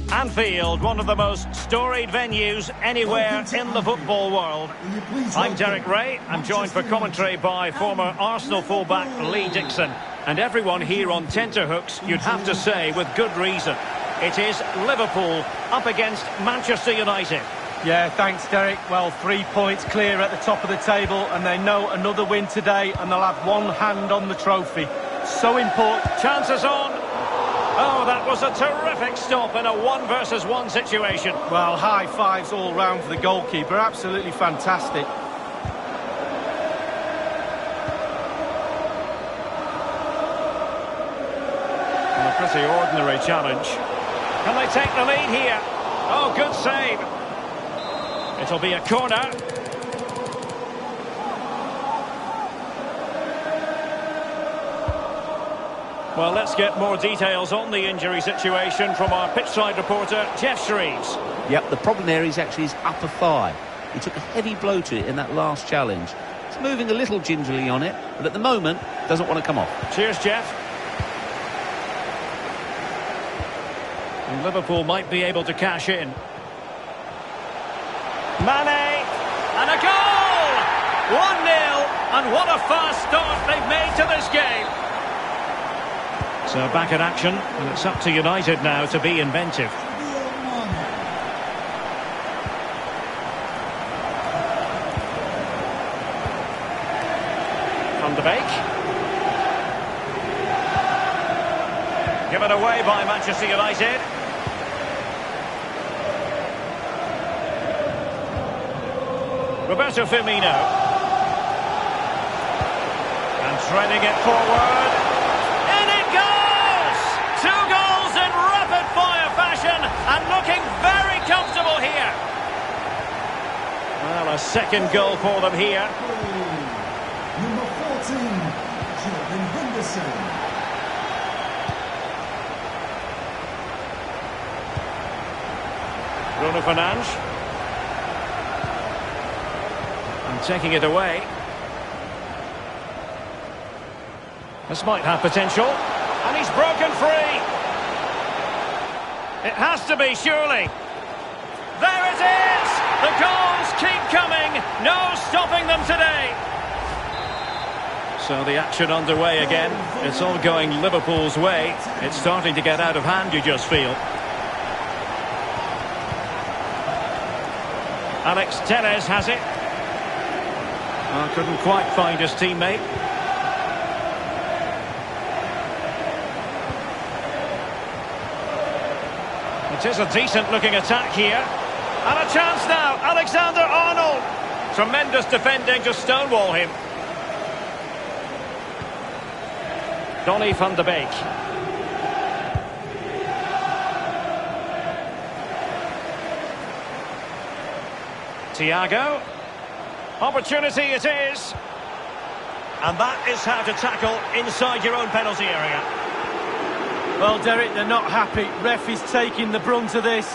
Anfield, one of the most storied venues anywhere in the football world. I'm Derek Ray. I'm joined for commentary by former Arsenal fullback Lee Dixon. And everyone here on tenterhooks, you'd have to say, with good reason. It is Liverpool up against Manchester United. Yeah, thanks, Derek. Well, 3 points clear at the top of the table, and they know another win today, and they'll have one hand on the trophy. So important. Chances on. Oh, that was a terrific stop in a 1-versus-1 situation. Well, high fives all round for the goalkeeper. Absolutely fantastic. A pretty ordinary challenge. Can they take the lead here? Oh, good save. It'll be a corner. Well, let's get more details on the injury situation from our pitchside reporter, Geoff Shreeves. Yep, the problem there is actually his upper thigh. He took a heavy blow to it in that last challenge. He's moving a little gingerly on it, but at the moment, doesn't want to come off. Cheers, Geoff. And Liverpool might be able to cash in. Mane, and a goal! 1-0, and what a fast start they've made to this game. So back in action, and it's up to United now to be inventive. Van de Beek. Given away by Manchester United. Roberto Firmino. And threading it forward. In it goes! 2 goals in rapid-fire fashion and looking very comfortable here. Well, a second goal for them here. Number 14, Jordan Henderson. Bruno Fernandes. And taking it away. This might have potential. And he's broken free. It has to be, surely. There it is! The goals keep coming. No stopping them today. So the action underway again. It's all going Liverpool's way. It's starting to get out of hand, you just feel. Alex Telles has it. Oh, couldn't quite find his teammate. It is a decent-looking attack here. And a chance now, Alexander-Arnold. Tremendous defending to stonewall him. Donny van de Beek. Thiago. Opportunity it is. And that is how to tackle inside your own penalty area. Well, Derek, they're not happy. Ref is taking the brunt of this.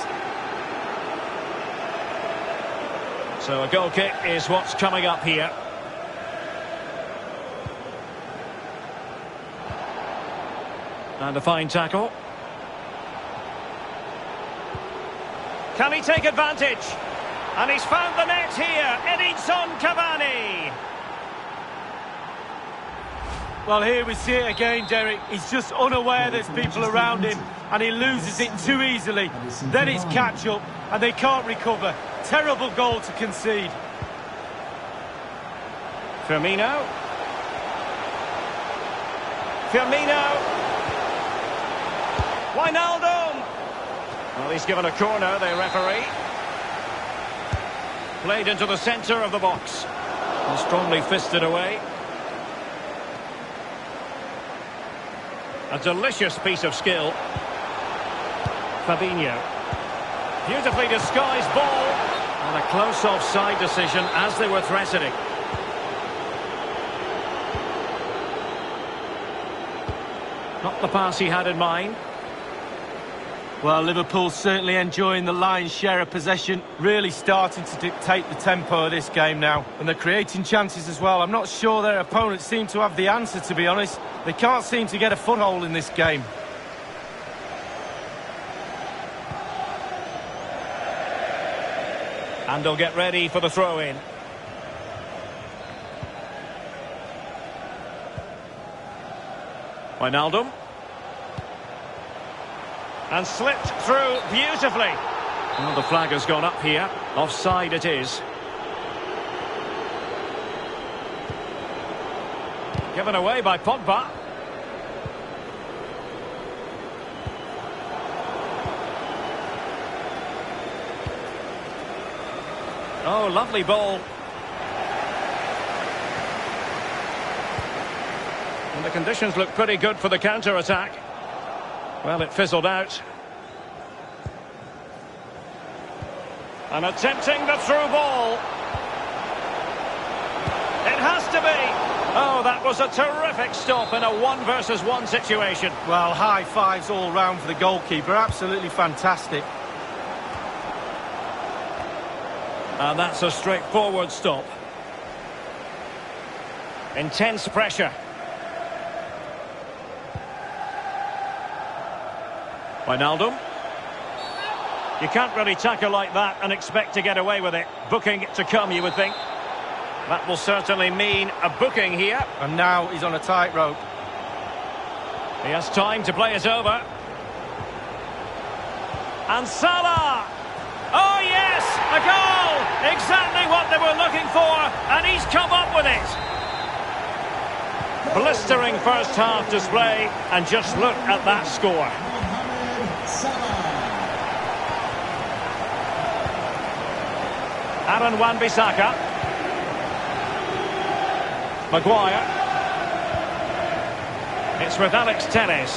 So a goal kick is what's coming up here. And a fine tackle. Can he take advantage? And he's found the net here. Edinson Cavani. Well, here we see it again, Derek. He's just unaware there's people around him, and he loses it too easily. Then it's catch-up, and they can't recover. Terrible goal to concede. Firmino. Wijnaldum. Well, he's given a corner, the referee. Played into the centre of the box. And strongly fisted away. A delicious piece of skill. Fabinho. Beautifully disguised ball. And a close offside decision as they were threatening. Not the pass he had in mind. Well, Liverpool's certainly enjoying the lion's share of possession, really starting to dictate the tempo of this game now. And they're creating chances as well. I'm not sure their opponents seem to have the answer, to be honest. They can't seem to get a foothold in this game. And they'll get ready for the throw-in. Wijnaldum. And slipped through beautifully. Well, the flag has gone up here. Offside it is. Given away by Pogba. Oh, lovely ball. And the conditions look pretty good for the counter-attack. Well, it fizzled out. And attempting the through ball. It has to be. Oh, that was a terrific stop in a 1-versus-1 situation. Well, high fives all round for the goalkeeper. Absolutely fantastic. And that's a straightforward stop. Intense pressure. Wijnaldum. You can't really tackle like that and expect to get away with it. Booking to come, you would think. That will certainly mean a booking here. And now he's on a tightrope. He has time to play it over. And Salah! Oh yes, a goal! Exactly what they were looking for, and he's come up with it. Blistering first half display, and just look at that score. Aaron Wan-Bissaka. Maguire. It's with Alex Telles.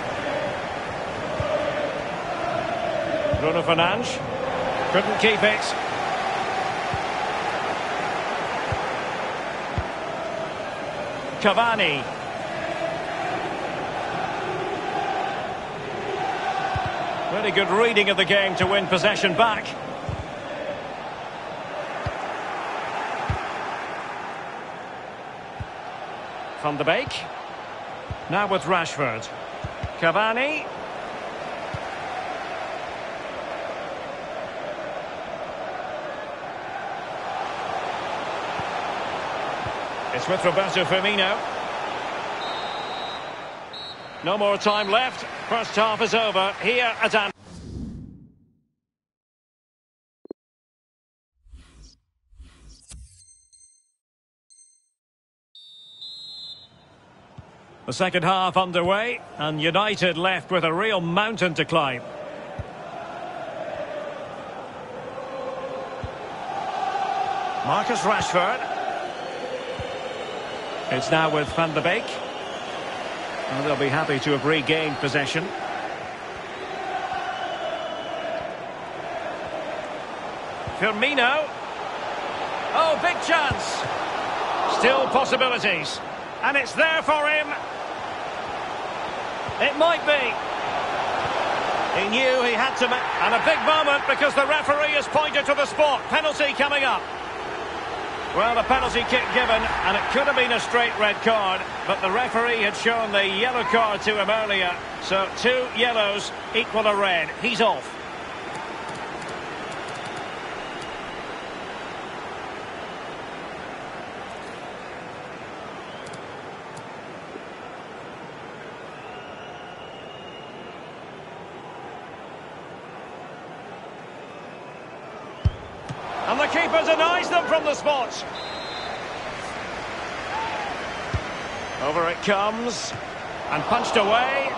Bruno Fernandes. Couldn't keep it. Cavani. Very good reading of the game to win possession back. Van de Beek. Now with Rashford. Cavani. It's with Roberto Firmino. No more time left. First half is over here at Anfield. The second half underway, and United left with a real mountain to climb. Marcus Rashford. It's now with Van de Beek. And they'll be happy to have regained possession. Firmino. Oh, big chance. Still possibilities. And it's there for him. It might be. He knew he had to make... And a big moment because the referee has pointed to the spot. Penalty coming up. Well, a penalty kick given, and it could have been a straight red card, but the referee had shown the yellow card to him earlier. So 2 yellows equal a red. He's off. And the keeper denies them from the spot. Over it comes. And punched away.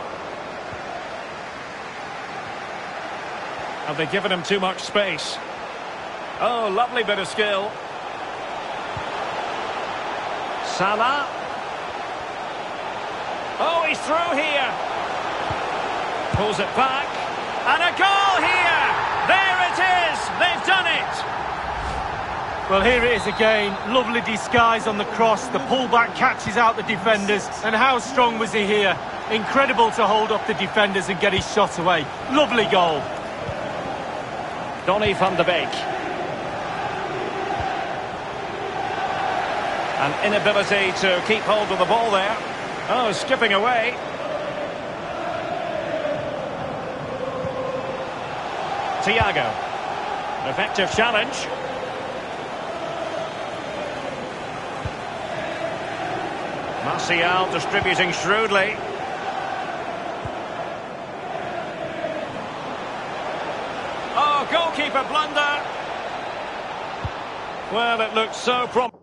Have they given him too much space? Oh, lovely bit of skill. Salah. Oh, he's through here. Pulls it back. And a goal here! There it is! They've done it! Well, here it is again. Lovely disguise on the cross. The pullback catches out the defenders. And how strong was he here? Incredible to hold up the defenders and get his shot away. Lovely goal. Donny van de Beek. An inability to keep hold of the ball there. Oh, skipping away. Thiago. Effective challenge. Martial distributing shrewdly. Oh, goalkeeper blunder. Well, it looked so promising.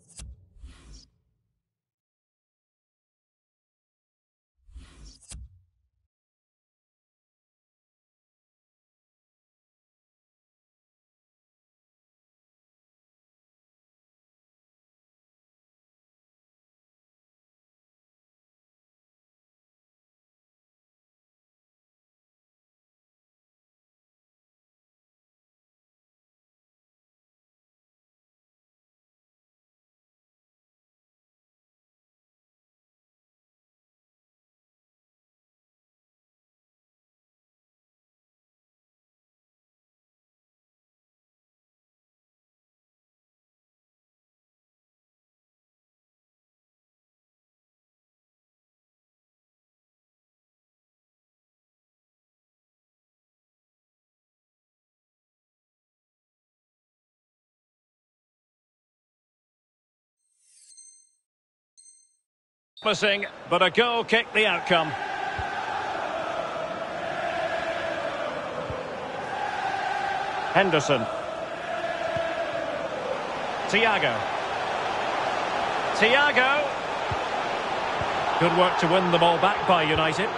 But a goal kicked the outcome. Henderson. Thiago. Good work to win the ball back by United.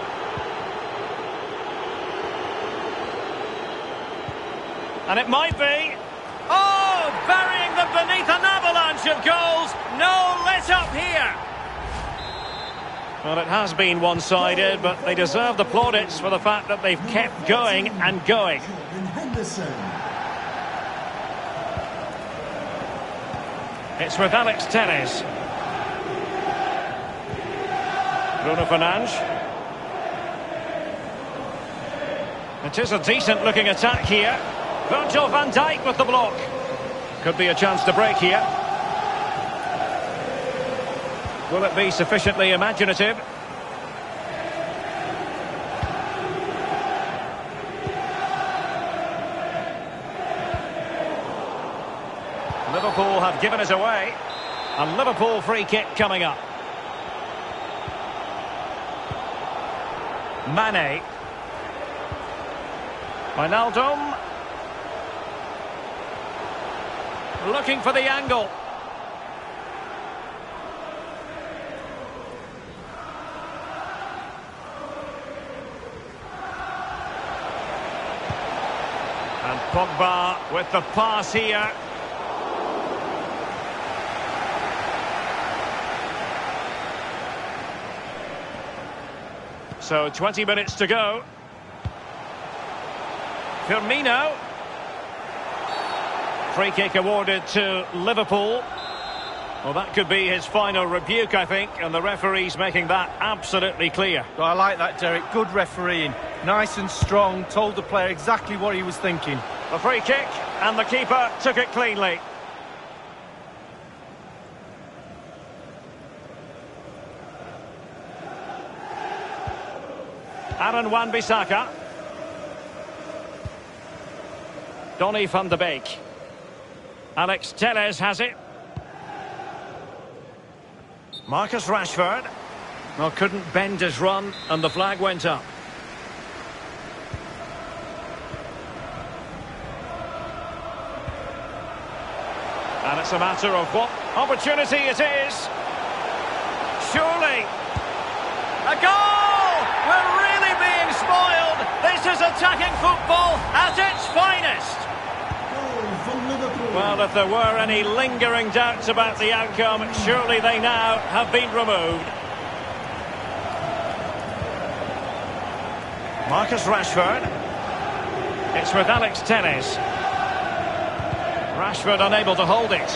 And it might be. Oh, burying them beneath an avalanche of goals. No let up here. Well, it has been one-sided, but they deserve the plaudits for the fact that they've kept going and going. It's with Alex Telles. Bruno Fernandes. It is a decent-looking attack here. Virgil van Dijk with the block. Could be a chance to break here. Will it be sufficiently imaginative? Liverpool have given it away. A Liverpool free kick coming up. Mane. Wijnaldum. Looking for the angle. And Pogba with the pass here. So 20 minutes to go. Firmino. Free kick awarded to Liverpool. Well, that could be his final rebuke, I think, and the referee's making that absolutely clear. Well, I like that, Derek. Good refereeing. Nice and strong, told the player exactly what he was thinking. The free kick, and the keeper took it cleanly. Aaron Wan-Bissaka. Donny van de Beek. Alex Telles has it. Marcus Rashford. Well, couldn't bend his run, and the flag went up. And it's a matter of what opportunity it is. Surely. A goal! We're really being spoiled. This is attacking football at its finest. Well, if there were any lingering doubts about the outcome, surely they now have been removed. Marcus Rashford. It's with Alex Telles. Rashford unable to hold it.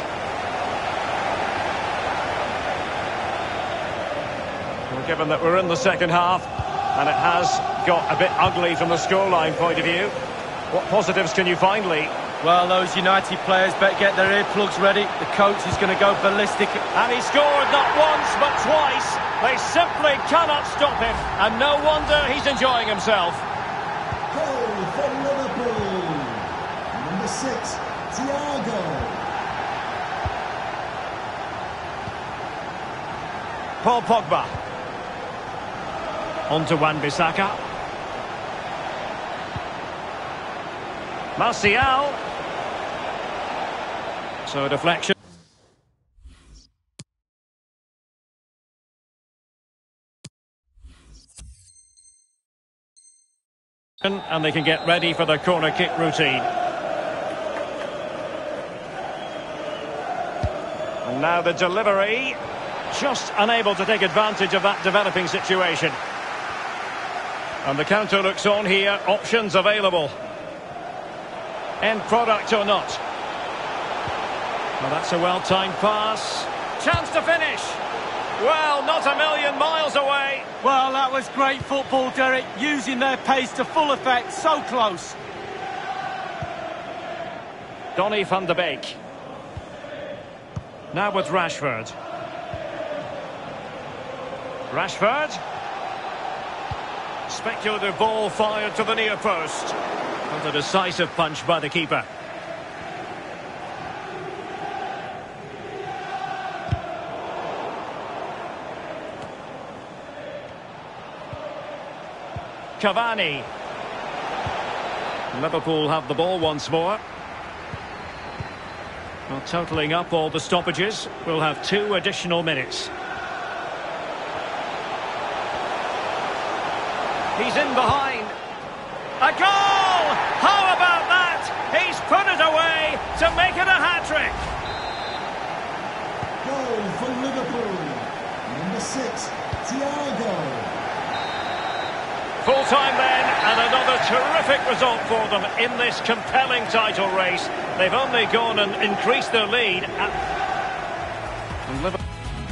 Well, given that we're in the second half, and it has got a bit ugly from the scoreline point of view, what positives can you find, Lee? Well, those United players better get their earplugs ready. The coach is going to go ballistic. And he scored not once, but twice. They simply cannot stop him. And no wonder he's enjoying himself. Goal for Liverpool. 6, Thiago. Paul Pogba. On to Wan-Bissaka. Martial. So deflection. And they can get ready for the corner kick routine. And now the delivery. Just unable to take advantage of that developing situation. And the counter looks on here. Options available. End product or not. Well, that's a well-timed pass. Chance to finish. Well, not a million miles away. Well, that was great football, Derek. Using their pace to full effect. So close. Donny van de Beek. Now with Rashford. Rashford. Speculative ball fired to the near post. And a decisive punch by the keeper. Cavani. Liverpool have the ball once more. Well, totalling up all the stoppages, we'll have 2 additional minutes. He's in behind. A goal! How about that? He's put it away to make it a hat-trick. Goal for Liverpool. Number 6, Thiago. Full-time then, and another terrific result for them in this compelling title race. They've only gone and increased their lead. And Liverpool.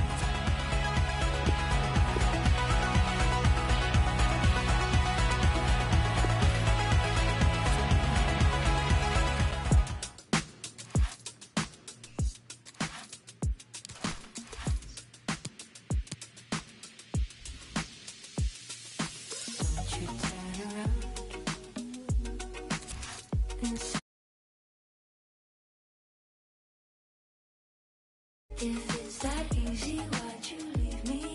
If it's that easy, why'd you leave me?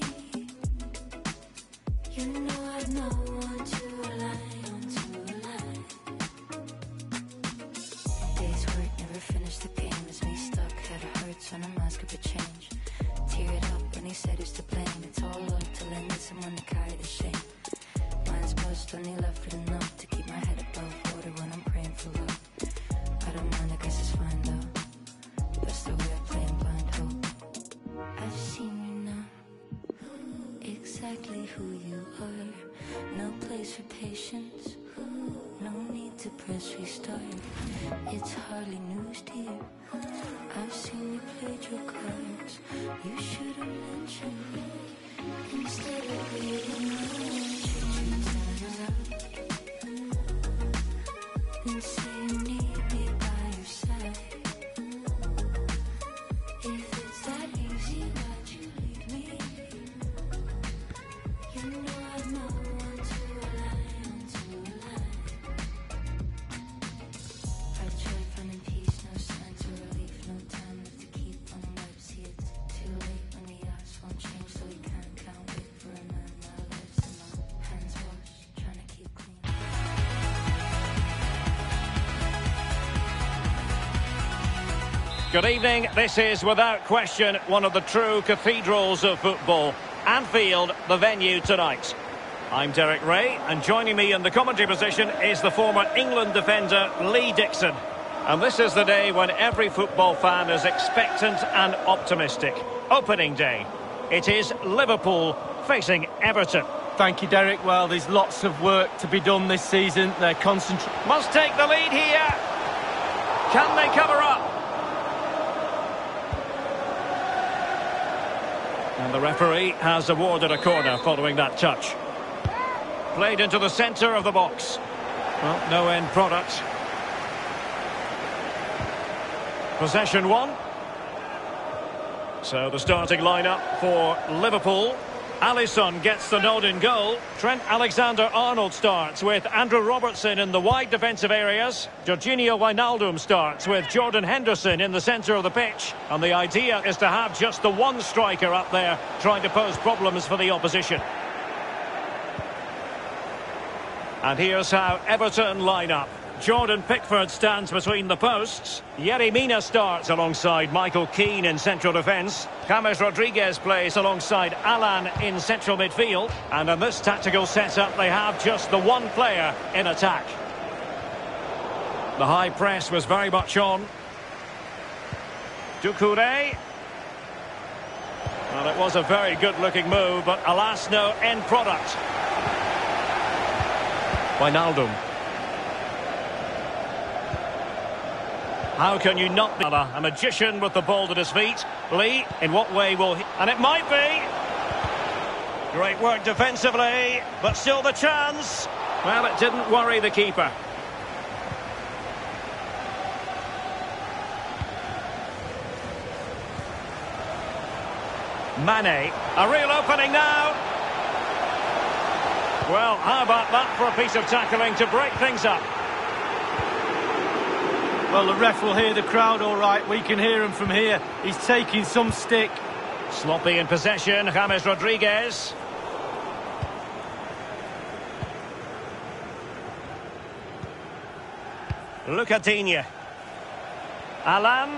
You know I've no one to rely on to rely. Days work never finished the game. It's me stuck, head hurts on a mask of a change. Tear it up when he said it's to blame. It's all love till I need someone to carry the shame. Mine's bust, only left with enough to keep my head above water when I'm praying for love. I don't mind, I guess it's fine though. That's the way I play in blind hope. I've seen you now, exactly who you are. No place for patience, no need to press restart. It's hardly news, dear. I've seen you played your cards. You should have mentioned me instead of leaving me. And say you need me by your side. If it's that easy, why'd you leave me? You know I've no one to rely on to rely. I tried finding peace, no signs of relief, no time left to keep on the web. See, it's too late when the odds won't change, so we can't wait for a man. My lips and my hands washed, trying to keep clean. Good evening. This is, without question, one of the true cathedrals of football. Anfield, the venue tonight. I'm Derek Ray, and joining me in the commentary position is the former England defender Lee Dixon. And this is the day when every football fan is expectant and optimistic. Opening day. It is Liverpool facing Everton. Thank you, Derek. Well, there's lots of work to be done this season. They're concentrating. Must take the lead here. Can they cover up? And the referee has awarded a corner following that touch. Played into the centre of the box. Well, no end product. Possession 1. So the starting lineup for Liverpool. Alisson gets the nod in goal. Trent Alexander-Arnold starts with Andrew Robertson in the wide defensive areas. Georginio Wijnaldum starts with Jordan Henderson in the centre of the pitch. And the idea is to have just the one striker up there trying to pose problems for the opposition. And here's how Everton line up. Jordan Pickford stands between the posts. Yerry Mina starts alongside Michael Keane in central defence. James Rodriguez plays alongside Alan in central midfield. And in this tactical setup, they have just the one player in attack. The high press was very much on. Doucouré. Well, it was a very good-looking move, but alas, no end product. Wijnaldum. How can you not be a magician with the ball at his feet? Lee, in what way will he... And it might be! Great work defensively, but still the chance. Well, it didn't worry the keeper. Mane, a real opening now. Well, how about that for a piece of tackling to break things up? Well, the ref will hear the crowd all right. We can hear him from here. He's taking some stick. Sloppy in possession, James Rodriguez. Lucadinha. Alan.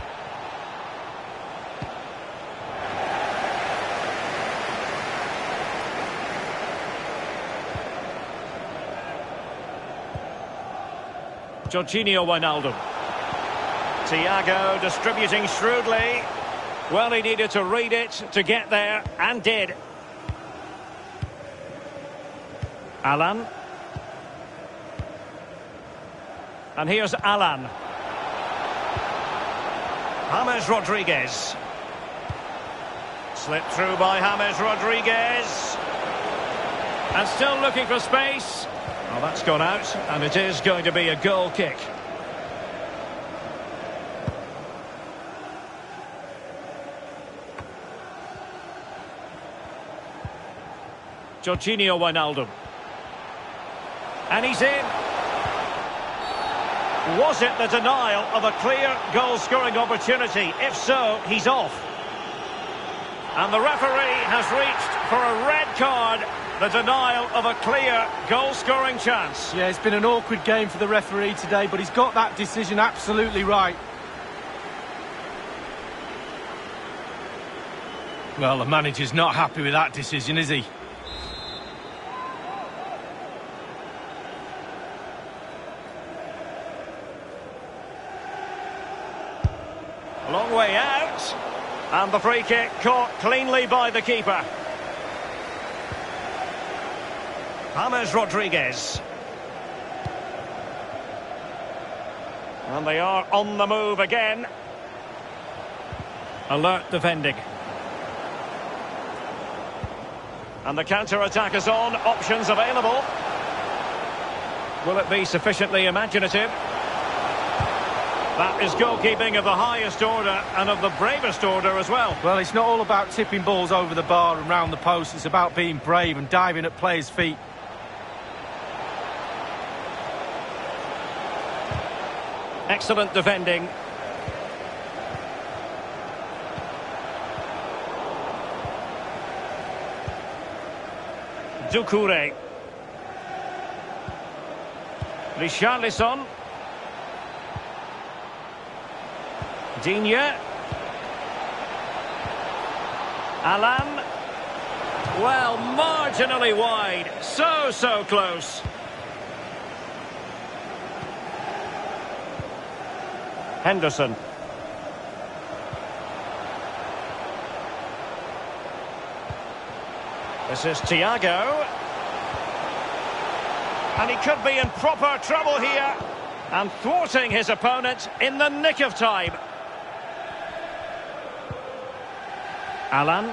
Georginio Wijnaldum. Thiago distributing shrewdly. Well, he needed to read it to get there, and did. Alan. And here's Alan. James Rodriguez. Slipped through by James Rodriguez. And still looking for space. Well, that's gone out, and it is going to be a goal kick. Georginio Wijnaldum. And he's in. Was it the denial of a clear goal-scoring opportunity? If so, he's off. And the referee has reached for a red card. The denial of a clear goal-scoring chance. Yeah, it's been an awkward game for the referee today, but he's got that decision absolutely right. Well, the manager's not happy with that decision, is he? A long way out. And the free kick caught cleanly by the keeper. James Rodriguez. And they are on the move again. Alert defending. And the counter-attack is on. Options available. Will it be sufficiently imaginative? That is goalkeeping of the highest order and of the bravest order as well. Well, it's not all about tipping balls over the bar and round the post. It's about being brave and diving at players' feet. Excellent defending. Doucouré. Richarlison. Digne. Alan. Well, marginally wide. So close. Henderson. This is Thiago. And he could be in proper trouble here. And thwarting his opponent in the nick of time. Alan.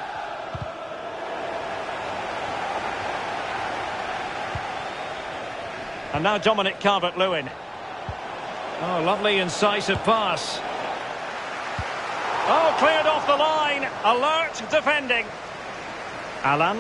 And now Dominic Calvert-Lewin. Oh, lovely incisive pass. Oh, cleared off the line. Alert defending. Alan.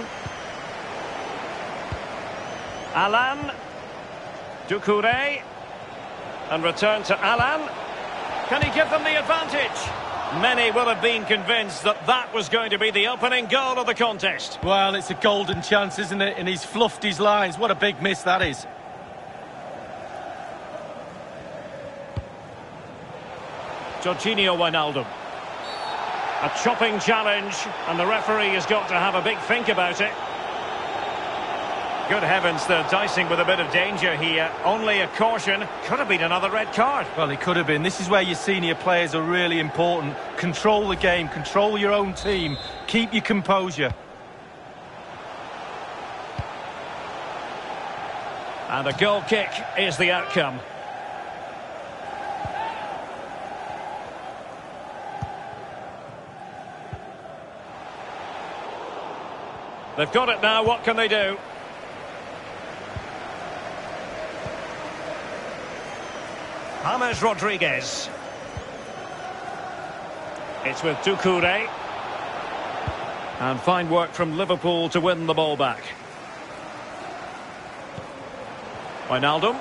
Alan. Doucouré. And return to Alan. Can he give them the advantage? Many will have been convinced that that was going to be the opening goal of the contest. Well, it's a golden chance, isn't it? And he's fluffed his lines. What a big miss that is. Jorginho Wijnaldum. A chopping challenge, and the referee has got to have a big think about it. Good heavens, they're dicing with a bit of danger here. Only a caution. Could have been another red card. Well, it could have been. This is where your senior players are really important. Control the game, control your own team, keep your composure. And a goal kick is the outcome. They've got it now, what can they do? James Rodriguez. It's with Doucouré. And fine work from Liverpool to win the ball back. Wijnaldum.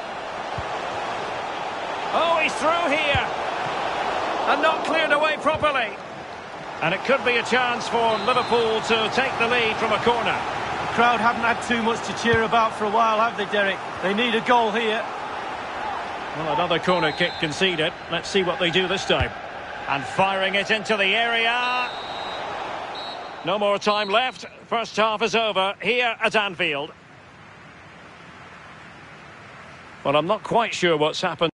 Oh, he's through here. And not cleared away properly. And it could be a chance for Liverpool to take the lead from a corner. The crowd haven't had too much to cheer about for a while, have they, Derek? They need a goal here. Well, another corner kick conceded. Let's see what they do this time. And firing it into the area. No more time left. First half is over here at Anfield. Well, I'm not quite sure what's happened.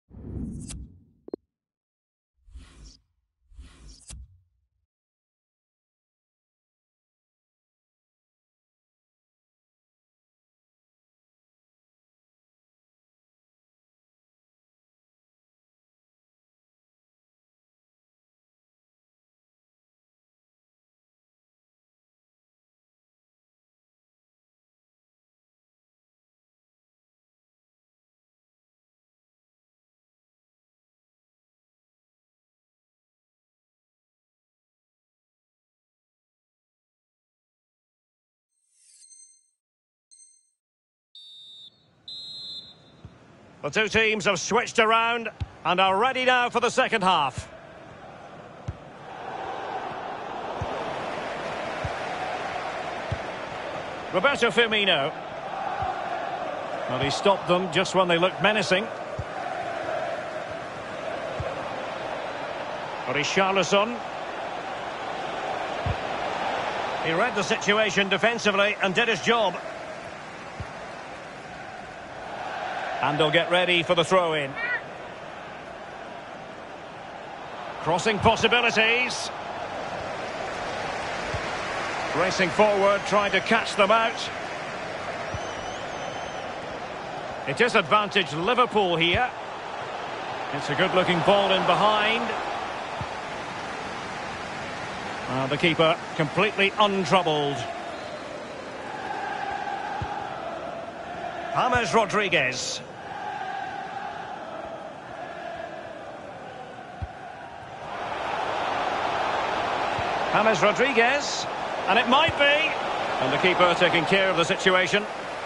The two teams have switched around and are ready now for the second half. Roberto Firmino. Well, he stopped them just when they looked menacing. Richarlison. He read the situation defensively and did his job. And they'll get ready for the throw-in. Crossing possibilities. Racing forward, trying to catch them out. It is advantage Liverpool here. It's a good-looking ball in behind. The keeper completely untroubled. James Rodriguez. James Rodriguez. And it might be. And the keeper taking care of the situation.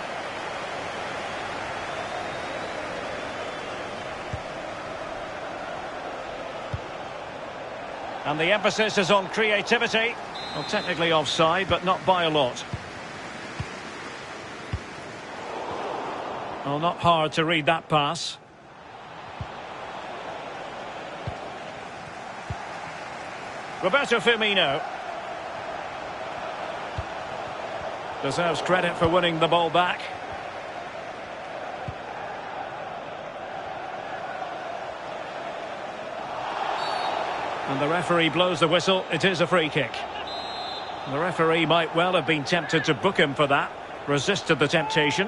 And the emphasis is on creativity. Well, technically offside, but not by a lot. Well, not hard to read that pass. Roberto Firmino. Deserves credit for winning the ball back. And the referee blows the whistle. It is a free kick. The referee might well have been tempted to book him for that. Resisted the temptation.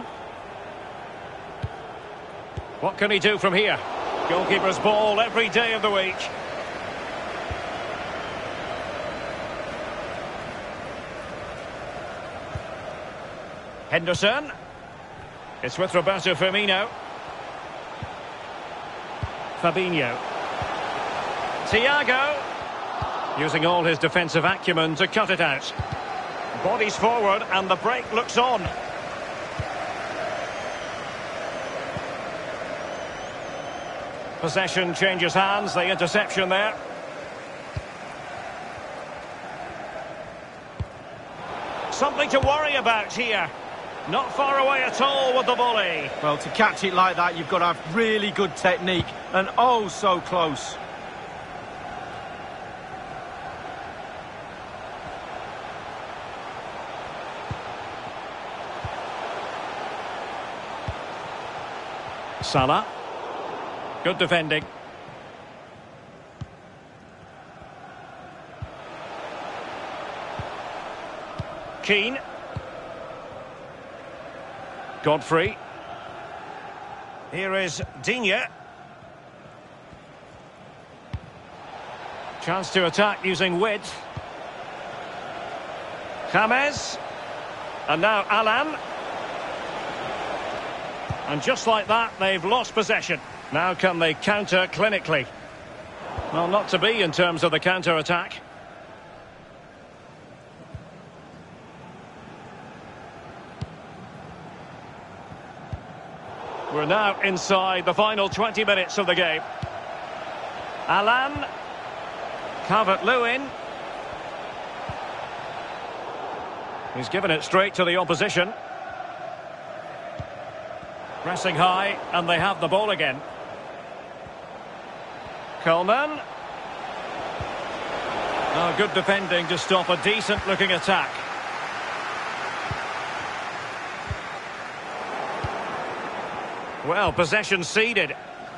What can he do from here? Goalkeeper's ball every day of the week. Henderson. It's with Roberto Firmino. Fabinho. Thiago. Using all his defensive acumen to cut it out. Bodies forward and the break looks on. Possession changes hands, the interception there. Something to worry about here. Not far away at all with the volley. Well, to catch it like that, you've got to have really good technique, and oh, so close. Salah. Good defending. Keane. Godfrey. Here is Digne. Chance to attack using width. James. And now Alan. And just like that, they've lost possession. Now can they counter clinically? Well, not to be in terms of the counter-attack. We're now inside the final 20 minutes of the game. Alan. Calvert-Lewin. He's given it straight to the opposition. Pressing high, and they have the ball again. Coleman. Oh, good defending to stop a decent-looking attack. Well, possession ceded.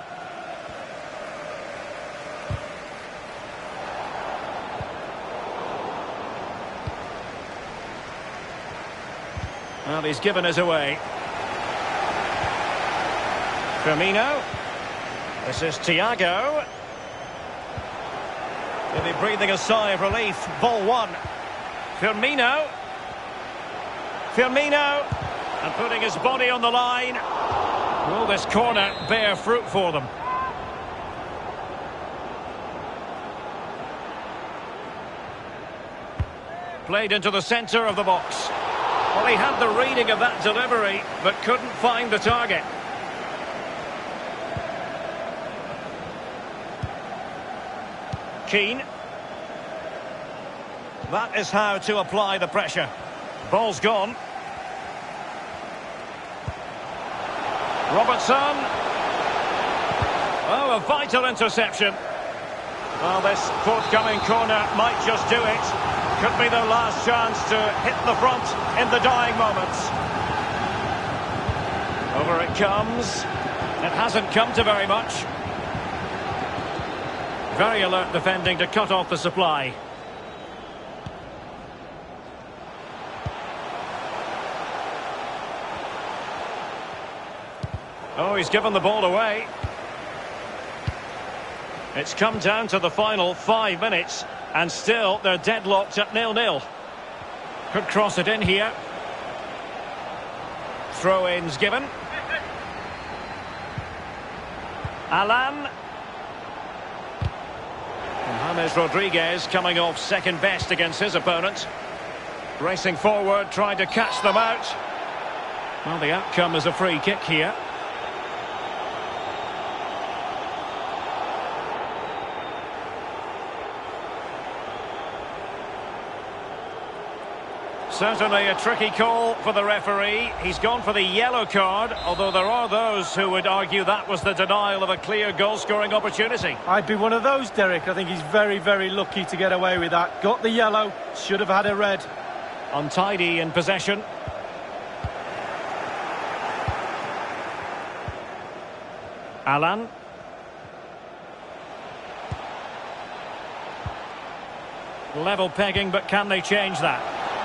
Well, he's given us away. Firmino. This is Thiago. He'll be breathing a sigh of relief. Ball one. Firmino. Firmino. And putting his body on the line. Will this corner bear fruit for them? Played into the centre of the box. Well, he had the reading of that delivery, but couldn't find the target. Keane. That is how to apply the pressure. Ball's gone. Robertson. Oh, a vital interception. Well, this forthcoming corner might just do it. Could be their last chance to hit the front in the dying moments. Over it comes. It hasn't come to very much. Very alert defending to cut off the supply. Oh, he's given the ball away. It's come down to the final 5 minutes, and still they're deadlocked at 0-0. Could cross it in here. Throw-ins given. Alan. And James Rodriguez coming off second best against his opponent. Racing forward, trying to catch them out. Well, the outcome is a free kick here. Certainly a tricky call for the referee. He's gone for the yellow card, although there are those who would argue that was the denial of a clear goal-scoring opportunity. I'd be one of those, Derek. I think he's very, very lucky to get away with that. Got the yellow, should have had a red. Untidy in possession. Alan. Level pegging, but can they change that?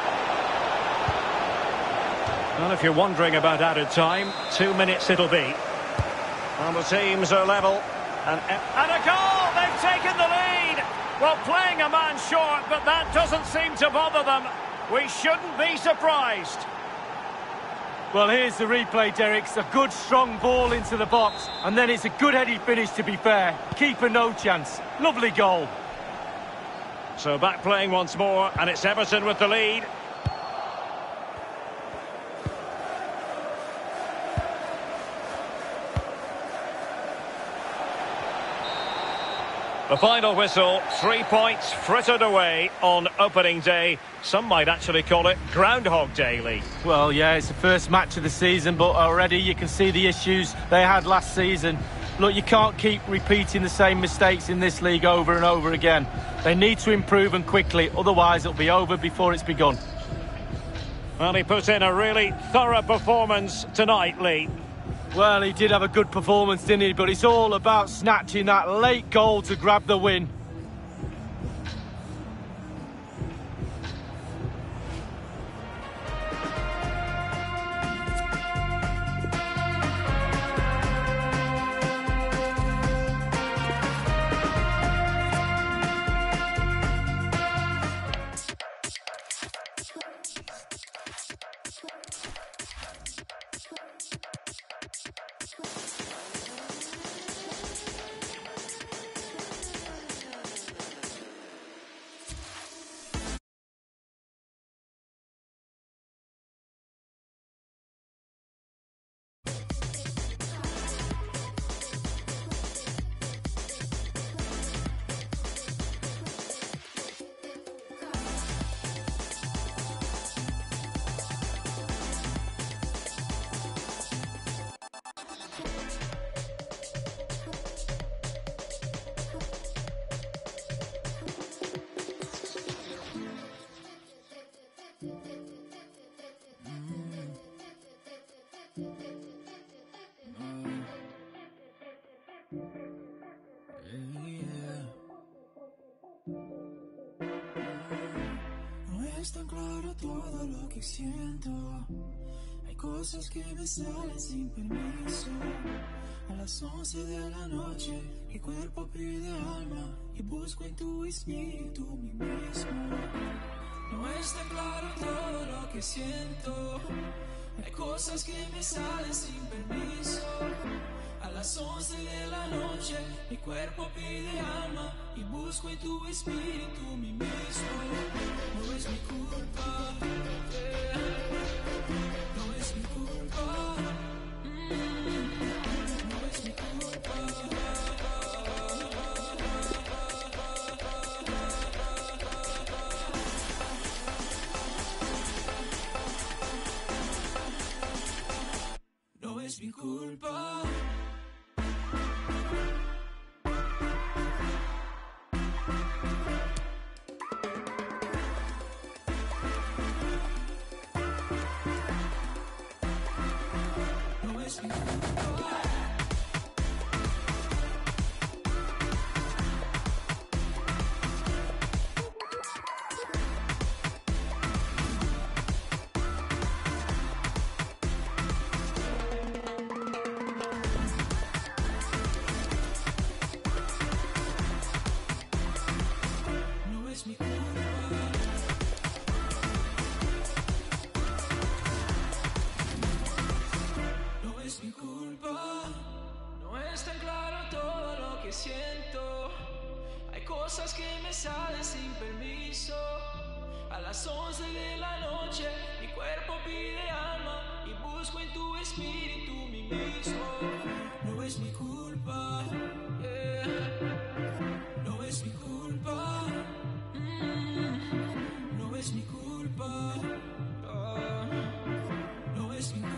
Well, if you're wondering about added time, 2 minutes it'll be. Well, the teams are level. And a goal! They've taken the lead! Well, playing a man short, but that doesn't seem to bother them. We shouldn't be surprised. Well, here's the replay, Derek. It's a good, strong ball into the box. And then it's a good headed finish, to be fair. Keeper, no chance. Lovely goal. So back playing once more, and it's Everton with the lead. The final whistle, 3 points frittered away on opening day. Some might actually call it Groundhog Day, Lee. Well, yeah, it's the first match of the season, but already you can see the issues they had last season. Look, you can't keep repeating the same mistakes in this league over and over again. They need to improve and quickly, otherwise it'll be over before it's begun. Well, he put in a really thorough performance tonight, Lee. Well, he did have a good performance, didn't he? But it's all about snatching that late goal to grab the win. No es tan claro todo lo que siento. Hay cosas que me salen sin permiso. A las 11 de la noche, mi cuerpo pide alma y busco en tu espíritu mí mismo. No es tan claro todo lo que siento. Hay cosas que me salen sin permiso. A las 11 de la noche, mi cuerpo pide alma y busco en tu espíritu mí mismo. No es mi culpa, no es mi culpa, no es mi culpa. No es mi culpa. Siento, hay cosas que me salen sin permiso. A las 11 de la noche, mi cuerpo pide alma y busco en tu espíritu mí mismo. No es mi culpa, no es mi culpa, no es mi culpa, no es mi culpa.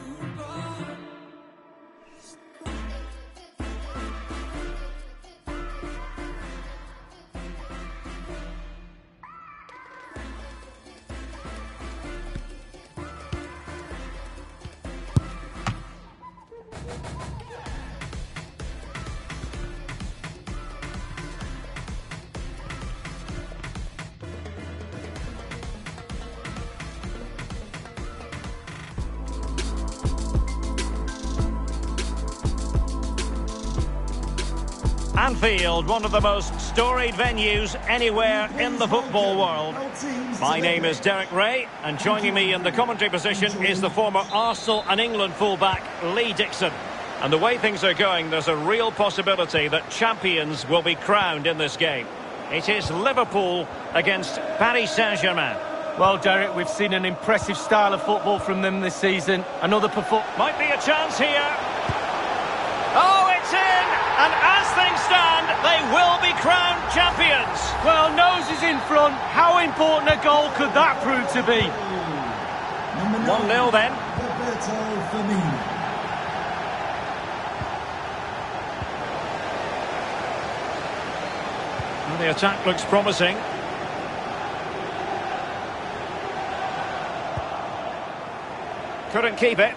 Anfield, one of the most storied venues anywhere in the football world. My name is Derek Ray, and joining me in the commentary position is the former Arsenal and England fullback Lee Dixon. And the way things are going, there's a real possibility that champions will be crowned in this game. It is Liverpool against Paris Saint-Germain. Well, Derek, we've seen an impressive style of football from them this season. Another performance. Might be a chance here. Oh, it's in! And as things stand, they will be crowned champions. Well, noses in front. How important a goal could that prove to be? Number 1-0 then. Roberto Firmino. Well, the attack looks promising. Couldn't keep it.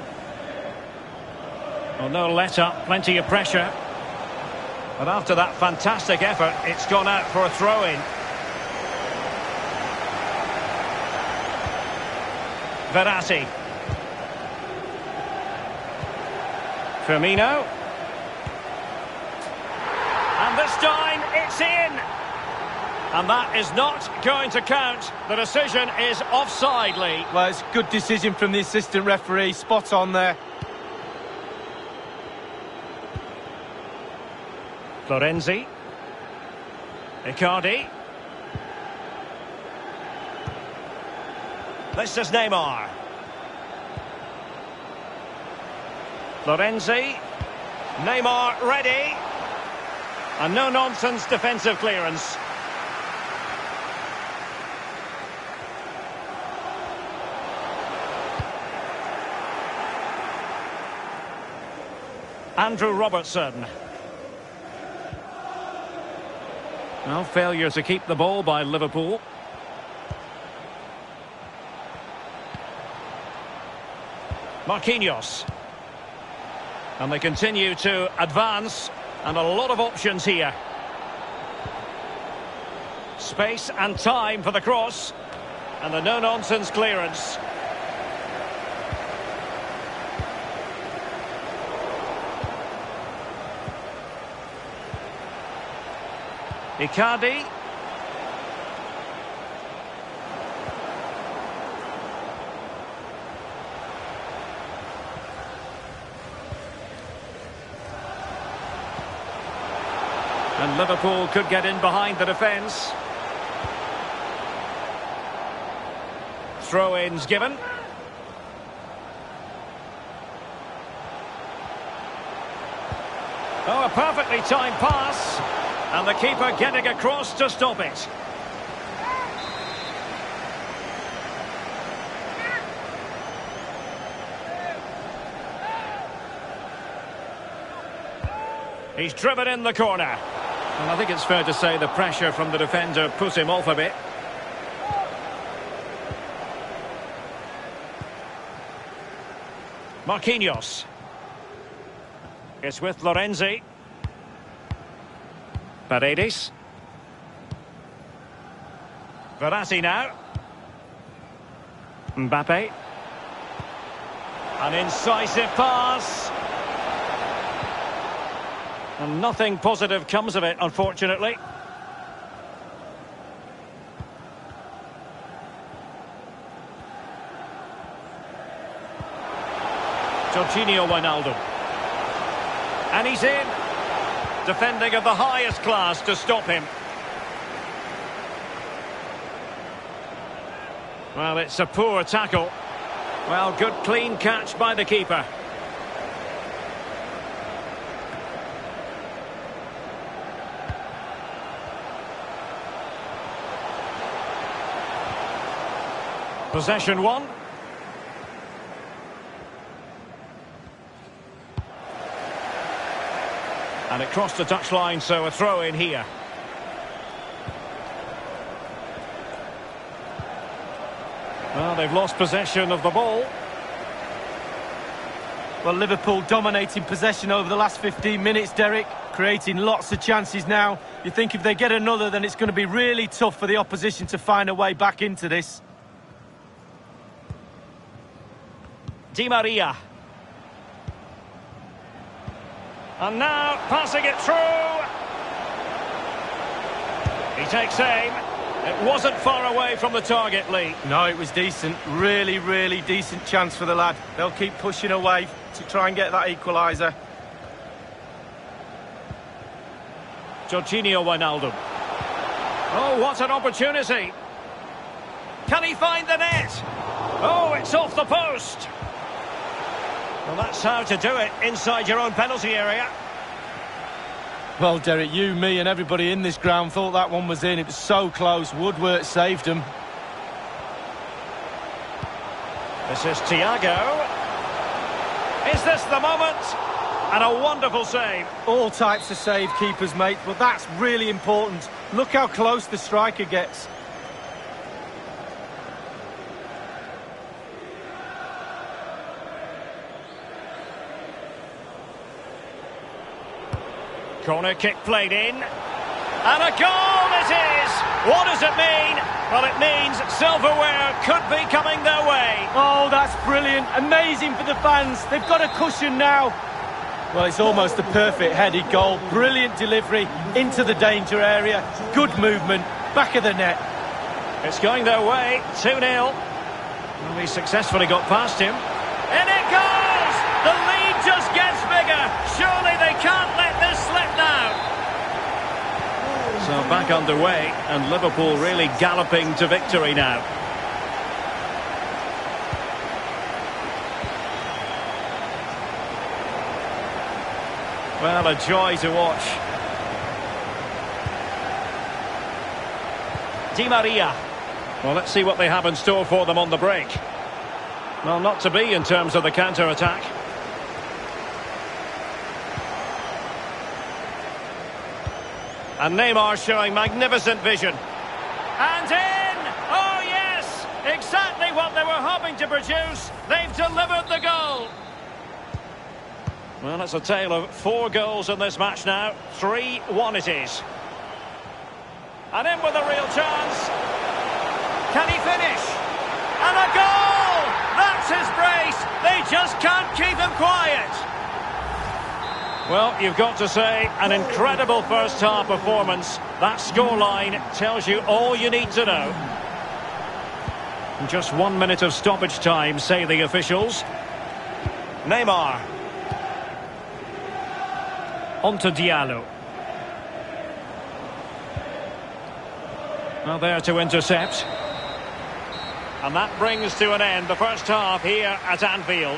Well, no let up, plenty of pressure. But after that fantastic effort, it's gone out for a throw-in. Verratti. Firmino. And this time, it's in! And that is not going to count. The decision is offside, Lee. Well, it's a good decision from the assistant referee. Spot on there. Florenzi. Icardi. This is Neymar. Florenzi. Neymar ready. A no-nonsense defensive clearance. Andrew Robertson. Well, failure to keep the ball by Liverpool. Marquinhos. And they continue to advance, and a lot of options here. Space and time for the cross, and the no-nonsense clearance. Icardi. And Liverpool could get in behind the defence. Throw-ins given. Oh, a perfectly timed pass. And the keeper getting across to stop it. He's driven in the corner. And I think it's fair to say the pressure from the defender put him off a bit. Marquinhos. It's with Florenzi. Paredes. Verratti now. Mbappe. An incisive pass. And nothing positive comes of it, unfortunately. Jorginho Wijnaldum. And he's in. Defending of the highest class to stop him. Well, it's a poor tackle. Well, good clean catch by the keeper. Possession one. And it crossed the touchline, so a throw in here. Well, they've lost possession of the ball. Well, Liverpool dominating possession over the last 15 minutes, Derek, creating lots of chances now. You think if they get another, then it's going to be really tough for the opposition to find a way back into this. Di Maria. And now passing it through. He takes aim. It wasn't far away from the target, Lee. No, it was decent. Really, really decent chance for the lad. They'll keep pushing away to try and get that equaliser. Jorginho Wijnaldum. Oh, what an opportunity. Can he find the net? Oh, it's off the post. Well, that's how to do it inside your own penalty area. Well, Derek, you, me and everybody in this ground thought that one was in. It was so close. Woodward saved him. This is Thiago. Is this the moment? And a wonderful save. All types of save keepers, mate, but that's really important. Look how close the striker gets. Corner kick played in. And a goal it is! What does it mean? Well, it means silverware could be coming their way. Oh, that's brilliant. Amazing for the fans. They've got a cushion now. Well, it's almost a perfect headed goal. Brilliant delivery into the danger area. Good movement. Back of the net. It's going their way. 2-0. Well, he successfully got past him. In it goes! The lead just gets bigger. Surely they can't let this slip now. So back underway, and Liverpool really galloping to victory now. Well, a joy to watch. Di Maria. Well, let's see what they have in store for them on the break. Well, not to be in terms of the counter-attack. And Neymar showing magnificent vision. And in! Oh, yes! Exactly what they were hoping to produce. They've delivered the goal. Well, it's a tale of 4 goals in this match now. 3-1 it is. And in with a real chance. Can he finish? And a goal! That's his brace. They just can't keep him quiet. Well, you've got to say, an incredible first-half performance. That scoreline tells you all you need to know. Just 1 minute of stoppage time, say the officials. Neymar. On to Diallo. Well, there to intercept. And that brings to an end the first half here at Anfield.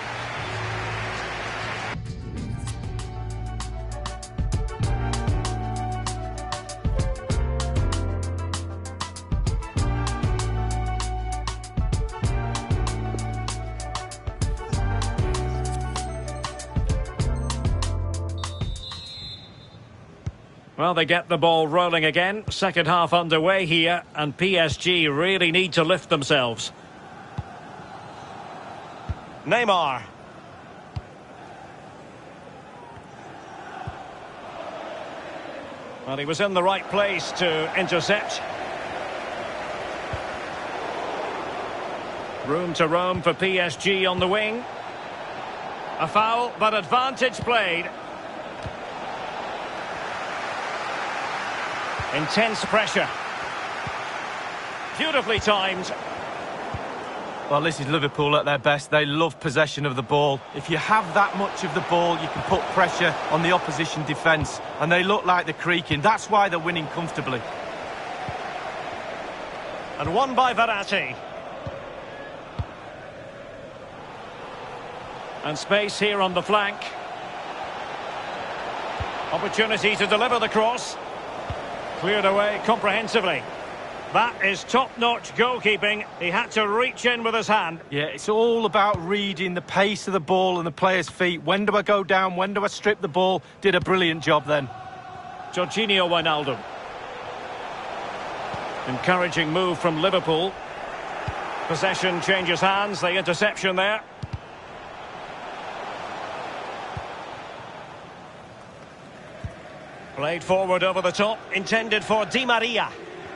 Well, they get the ball rolling again. Second half underway here, and PSG really need to lift themselves. Neymar. Well, he was in the right place to intercept. Room to roam for PSG on the wing. A foul, but advantage played. Intense pressure. Beautifully timed. Well, this is Liverpool at their best. They love possession of the ball. If you have that much of the ball, you can put pressure on the opposition defence. And they look like they're creaking. That's why they're winning comfortably. And won by Verratti. And space here on the flank. Opportunity to deliver the cross. Cleared away comprehensively. That is top-notch goalkeeping. He had to reach in with his hand. Yeah, it's all about reading the pace of the ball and the player's feet. When do I go down? When do I strip the ball? Did a brilliant job then. Jorginho Wijnaldum. Encouraging move from Liverpool. Possession changes hands. The interception there. Played forward over the top, intended for Di Maria.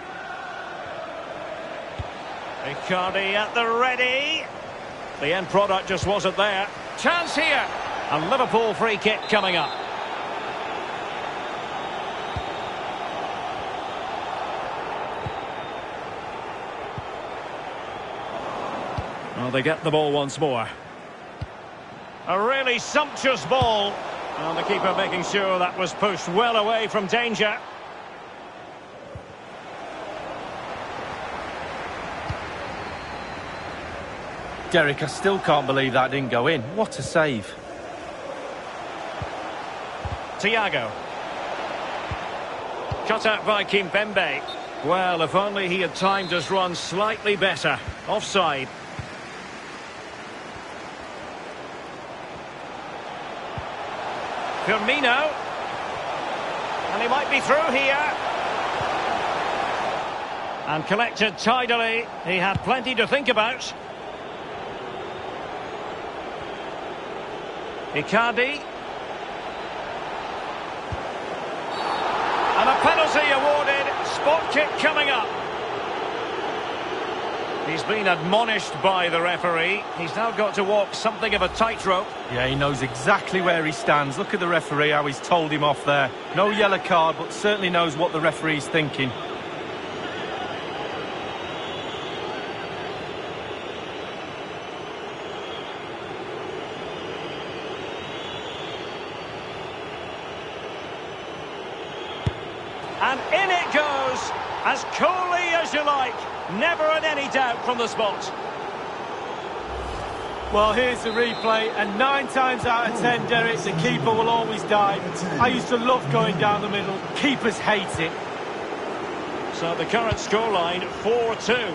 Icardi at the ready. The end product just wasn't there. Chance here. And Liverpool free kick coming up. Well, they get the ball once more. A really sumptuous ball. And the keeper making sure that was pushed well away from danger. Derek, I still can't believe that didn't go in. What a save. Thiago. Cut out by Kimpembe. Well, if only he had timed his run slightly better. Offside. Firmino. And he might be through here. And collected tidily. He had plenty to think about. Icardi. And a penalty awarded. Spot kick coming up. He's been admonished by the referee. He's now got to walk something of a tightrope. Yeah, he knows exactly where he stands. Look at the referee, how he's told him off there. No yellow card, but certainly knows what the referee's thinking. And in it goes, as coolly as you like. Never in any doubt from the spot. Well, here's the replay, and 9 times out of 10, Derek, the keeper will always dive. I used to love going down the middle. Keepers hate it. So the current scoreline, 4-2.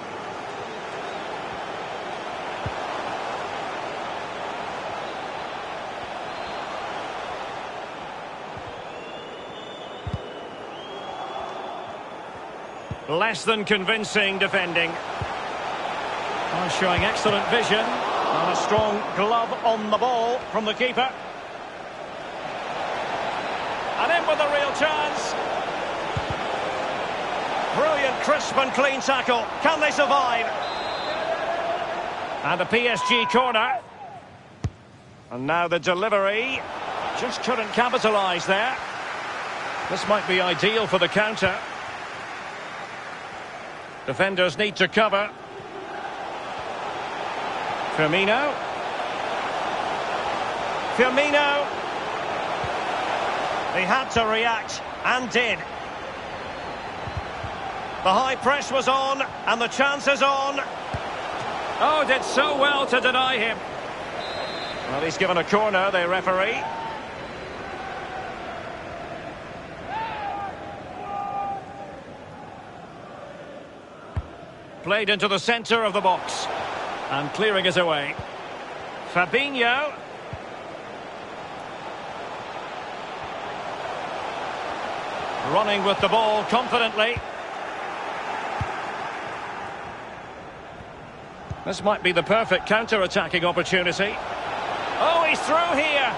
Less than convincing defending. Showing excellent vision. And a strong glove on the ball from the keeper. And in with a real chance. Brilliant, crisp and clean tackle. Can they survive? And a PSG corner. And now the delivery. Just couldn't capitalise there. This might be ideal for the counter. Defenders need to cover. Firmino. Firmino. He had to react, and did. The high press was on, and the chance is on. Oh, did so well to deny him. Well, he's given a corner, the referee. Played into the centre of the box. And clearing it away. Fabinho. Running with the ball confidently. This might be the perfect counter-attacking opportunity. Oh, he's through here.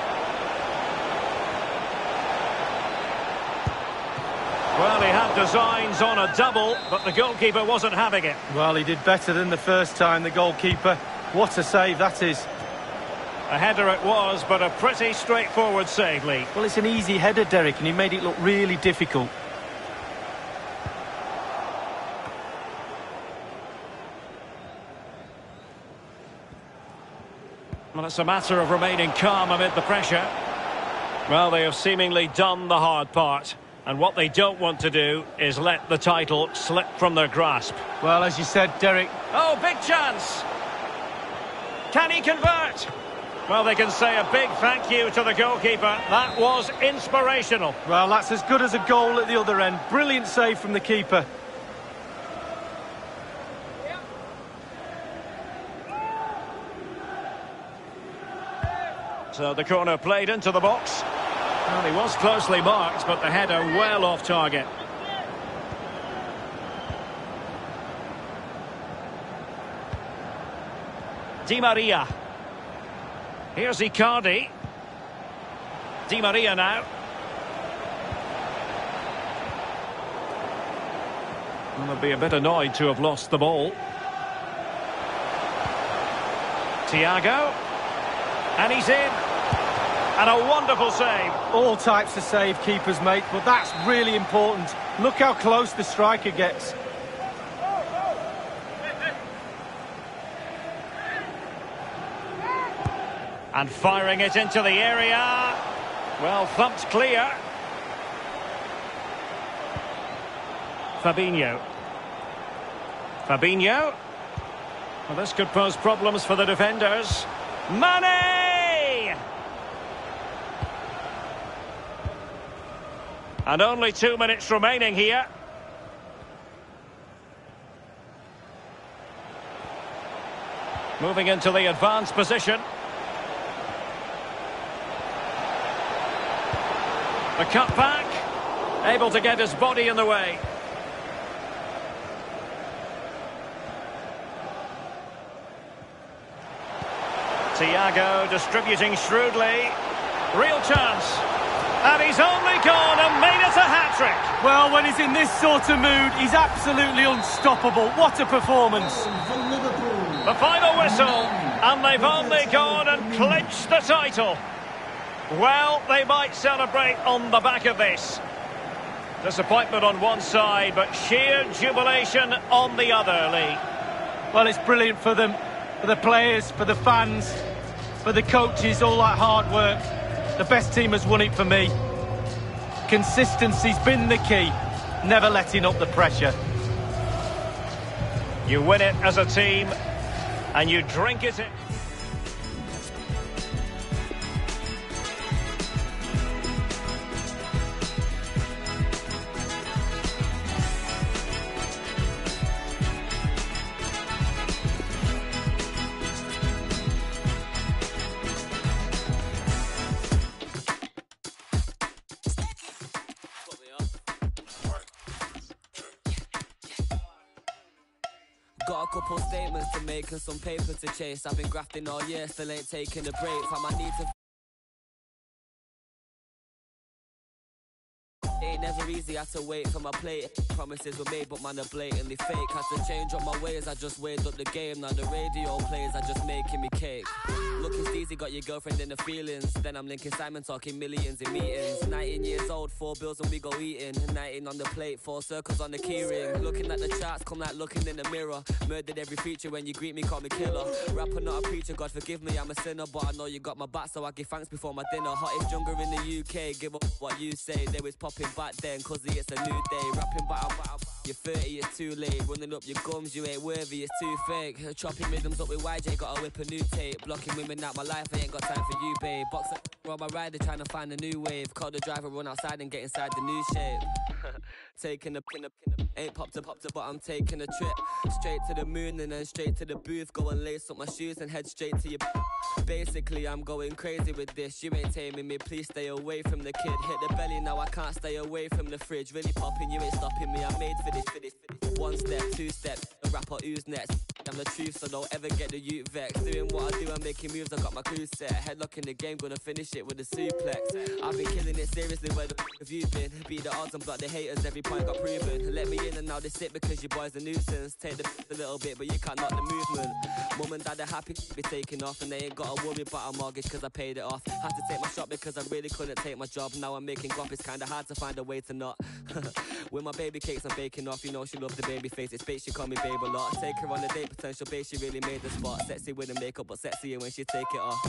Well, he had designs on a double, but the goalkeeper wasn't having it. Well, he did better than the first time, the goalkeeper. What a save that is. A header it was, but a pretty straightforward save, Lee. Well, it's an easy header, Derek, and he made it look really difficult. Well, it's a matter of remaining calm amid the pressure. Well, they have seemingly done the hard part. And what they don't want to do is let the title slip from their grasp. Well, as you said, Derek. Oh, big chance! Can he convert? Well, they can say a big thank you to the goalkeeper. That was inspirational. Well, that's as good as a goal at the other end. Brilliant save from the keeper. So the corner played into the box. Well, he was closely marked, but the header well off target. Di Maria. Here's Icardi. Di Maria now. Well, they'll be a bit annoyed to have lost the ball. Thiago. And he's in. And a wonderful save. All types of save keepers make, but that's really important. Look how close the striker gets. And firing it into the area. Well, thumped clear. Fabinho. Fabinho. Well, this could pose problems for the defenders. Mane! And only 2 minutes remaining here. Moving into the advanced position. The cut back. Able to get his body in the way. Thiago distributing shrewdly. Real chance. And he's only gone and made it a hat-trick. Well, when he's in this sort of mood, he's absolutely unstoppable. What a performance. The final whistle, and they've only gone and clinched the title. Well, they might celebrate on the back of this. Disappointment on one side, but sheer jubilation on the other, Lee. Well, it's brilliant for them, for the players, for the fans, for the coaches, all that hard work. The best team has won it for me. Consistency's been the key, never letting up the pressure. You win it as a team, and you drink it in. Got a couple statements to make and some paper to chase. I've been grafting all year, still ain't taking a break. Find my need to. Ain't never easy, had to wait for my plate. Promises were made, but man, are blatantly fake. Had to change up my ways, I just weighed up the game. Now the radio plays, I just making me cake. Looking steezy, got your girlfriend in the feelings. Then I'm linking Simon, talking millions in meetings. 19 years old, 4 bills and we go eating. 19 on the plate, 4 circles on the keyring. Looking at the charts, come like looking in the mirror. Murdered every feature when you greet me, call me killer. Rapper, not a preacher, God forgive me, I'm a sinner. But I know you got my back, so I give thanks before my dinner. Hottest jungle in the UK, give up what you say. They was popping back then, cause it's a new day. Rapping battle, you're 30, it's too late. Running up your gums, you ain't worthy, it's too fake. Chopping rhythms up with YJ, gotta whip a new tape. Blocking women out my life, I ain't got time for you, babe. Boxer on my rider, trying to find a new wave. Call the driver, run outside and get inside the new shape. Taking a ain't popped up, but I'm taking a trip. Straight to the moon and then straight to the booth. Go and lace up my shoes and head straight to your. Basically, I'm going crazy with this. You ain't taming me, please stay away from the kid. Hit the belly, now I can't stay away from the fridge. Really popping, you ain't stopping me, I'm made for this. 1 step, 2 steps, the rapper who's next. I'm the truth, so don't ever get the youth vexed. Doing what I do, I'm making moves, I got my crew set. Headlock in the game, gonna finish it with a suplex. I've been killing it seriously, where the have you been? Beat the odds and block the haters, every point got proven. Let me in and now they sit because your boy's a nuisance. Take the a little bit, but you can't knock the movement. Mum and dad are happy to be taking off, and they ain't gotta worry about a mortgage cause I paid it off. Had to take my shot because I really couldn't take my job. Now I'm making guap, it's kinda hard to find a way to not. With my baby cakes I'm baking off, you know she loves the baby face. It's bait, she call me babe a lot. Take her on a date, potential babe, she really made the spot. Sexy with the makeup, but sexier when she take it off.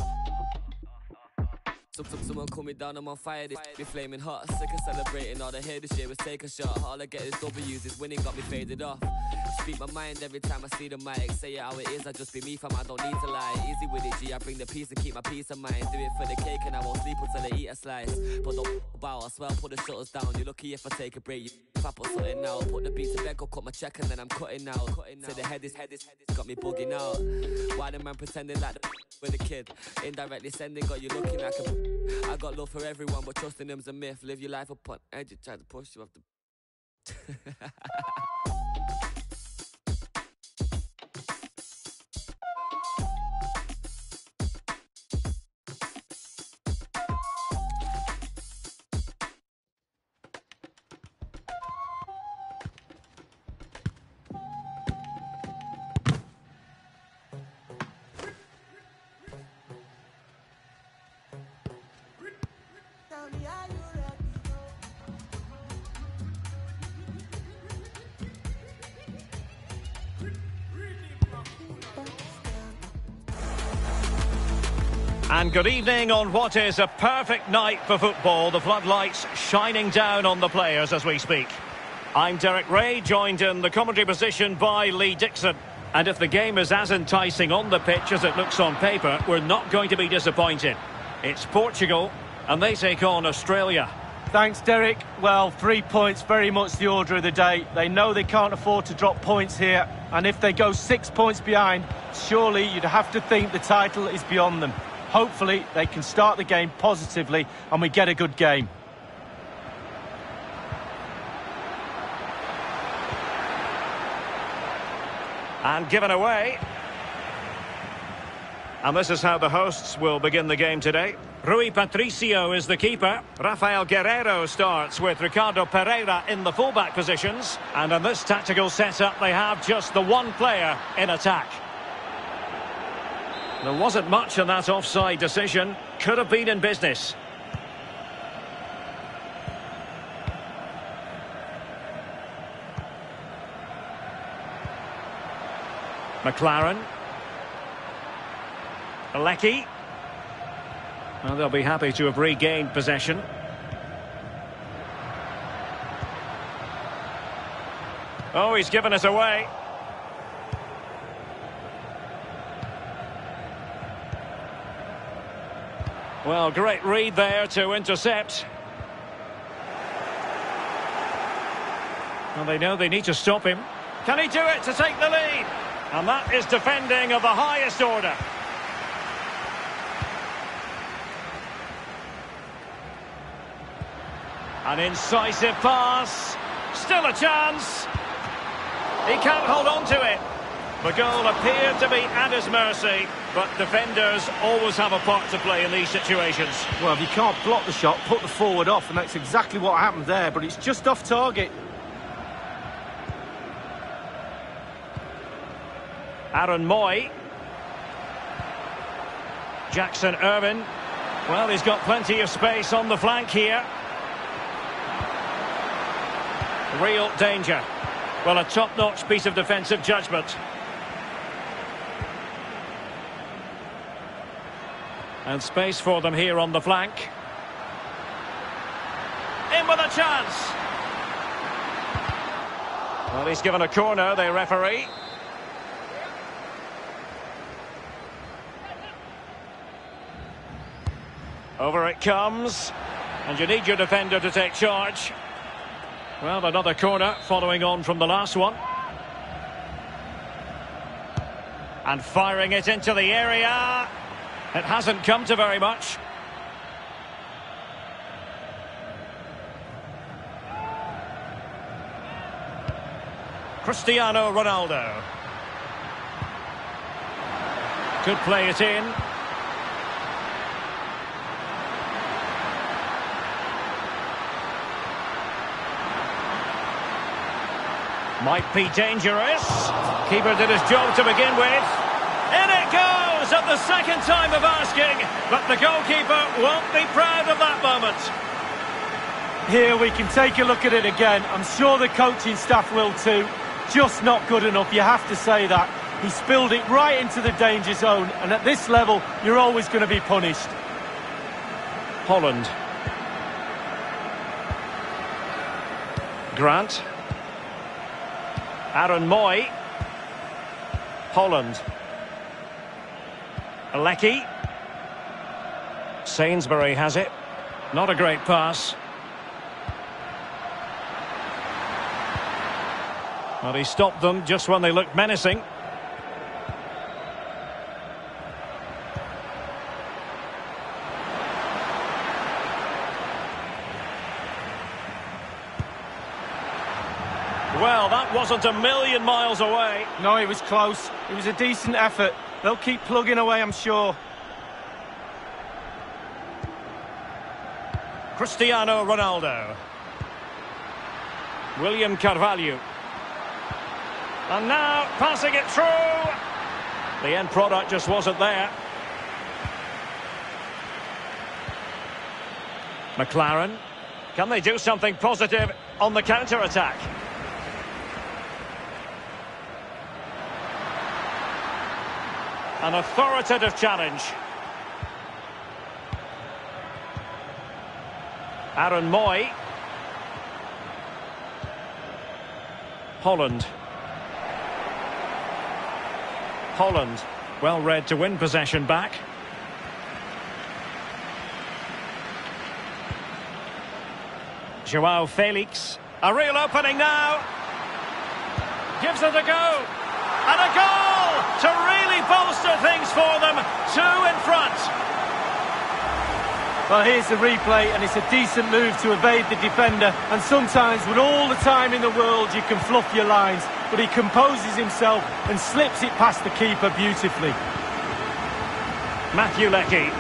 Someone cool me down, I'm on fire, this be flaming hot. Sick of celebrating, all I hear this year was take a shot. All I get is W's, this winning got me faded off. Speak my mind every time I see the mic. Say it how it is, I just be me fam, I don't need to lie. Easy with it G, I bring the peace and keep my peace of mind. Do it for the cake and I won't sleep until I eat a slice. But don't bow, I swear I'll put the shutters down. You're lucky if I take a break, if I put something out. Put the beat to bed, go cut my check and then I'm cutting out. Say the head is got me bugging out. Why the man pretending like the with a kid? Indirectly sending, got you looking like a. I got love for everyone, but trusting them's a myth. Live your life upon edge, try to push you off the. And good evening on what is a perfect night for football. The floodlights shining down on the players as we speak. I'm Derek Ray, joined in the commentary position by Lee Dixon. And if the game is as enticing on the pitch as it looks on paper, we're not going to be disappointed. It's Portugal, and they take on Australia. Thanks, Derek. Well, 3 points, very much the order of the day. They know they can't afford to drop points here, and if they go 6 points behind, surely you'd have to think the title is beyond them. Hopefully, they can start the game positively, and we get a good game. And given away. And this is how the hosts will begin the game today. Rui Patricio is the keeper. Rafael Guerreiro starts with Ricardo Pereira in the fullback positions. And in this tactical setup, they have just the one player in attack. There wasn't much in that offside decision. Could have been in business. McLaren. Alecki. Well, they'll be happy to have regained possession. Oh, he's given it away. Well, great read there to intercept. Well, they know they need to stop him. Can he do it to take the lead? And that is defending of the highest order. An incisive pass. Still a chance. He can't hold on to it. The goal appeared to be at his mercy, but defenders always have a part to play in these situations. Well, if you can't block the shot, put the forward off, and that's exactly what happened there, but it's just off target. Aaron Moy. Jackson Irvine. Well, he's got plenty of space on the flank here. Real danger. Well, a top-notch piece of defensive judgment. And space for them here on the flank. In with a chance. Well, he's given a corner, the referee. Over it comes. And you need your defender to take charge. Well, another corner following on from the last one. And firing it into the area. It hasn't come to very much. Cristiano Ronaldo. Could play it in. Might be dangerous. Keeper did his job to begin with. In it goes at the second time of asking, but the goalkeeper won't be proud of that moment. Here we can take a look at it again. I'm sure the coaching staff will too. Just not good enough, you have to say that. He spilled it right into the danger zone, and at this level, you're always going to be punished. Holland. Grant. Aaron Moy. Holland. Alecki. Sainsbury has it. Not a great pass. Well, he stopped them just when they looked menacing. Well, that wasn't a million miles away. No, it was close. It was a decent effort. They'll keep plugging away, I'm sure. Cristiano Ronaldo. William Carvalho. And now passing it through. The end product just wasn't there. McLaren. Can they do something positive on the counter-attack? An authoritative challenge. Aaron Moy. Holland. Holland, well read to win possession back. Joao Felix. A real opening now. Gives it a go. And a goal to really bolster things for them. 2 in front. Well, here's the replay, and it's a decent move to evade the defender. And sometimes, with all the time in the world, you can fluff your lines. But he composes himself and slips it past the keeper beautifully. Matthew Leckie.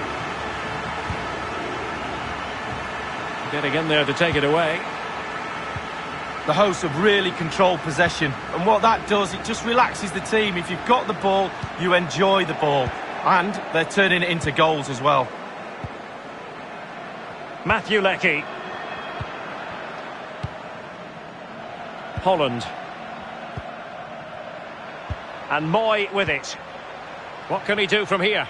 Getting in there to take it away. The hosts have really controlled possession, and what that does, it just relaxes the team. If you've got the ball, you enjoy the ball, and they're turning it into goals as well. Matthew Leckie. Holland. And Moy with it. What can he do from here?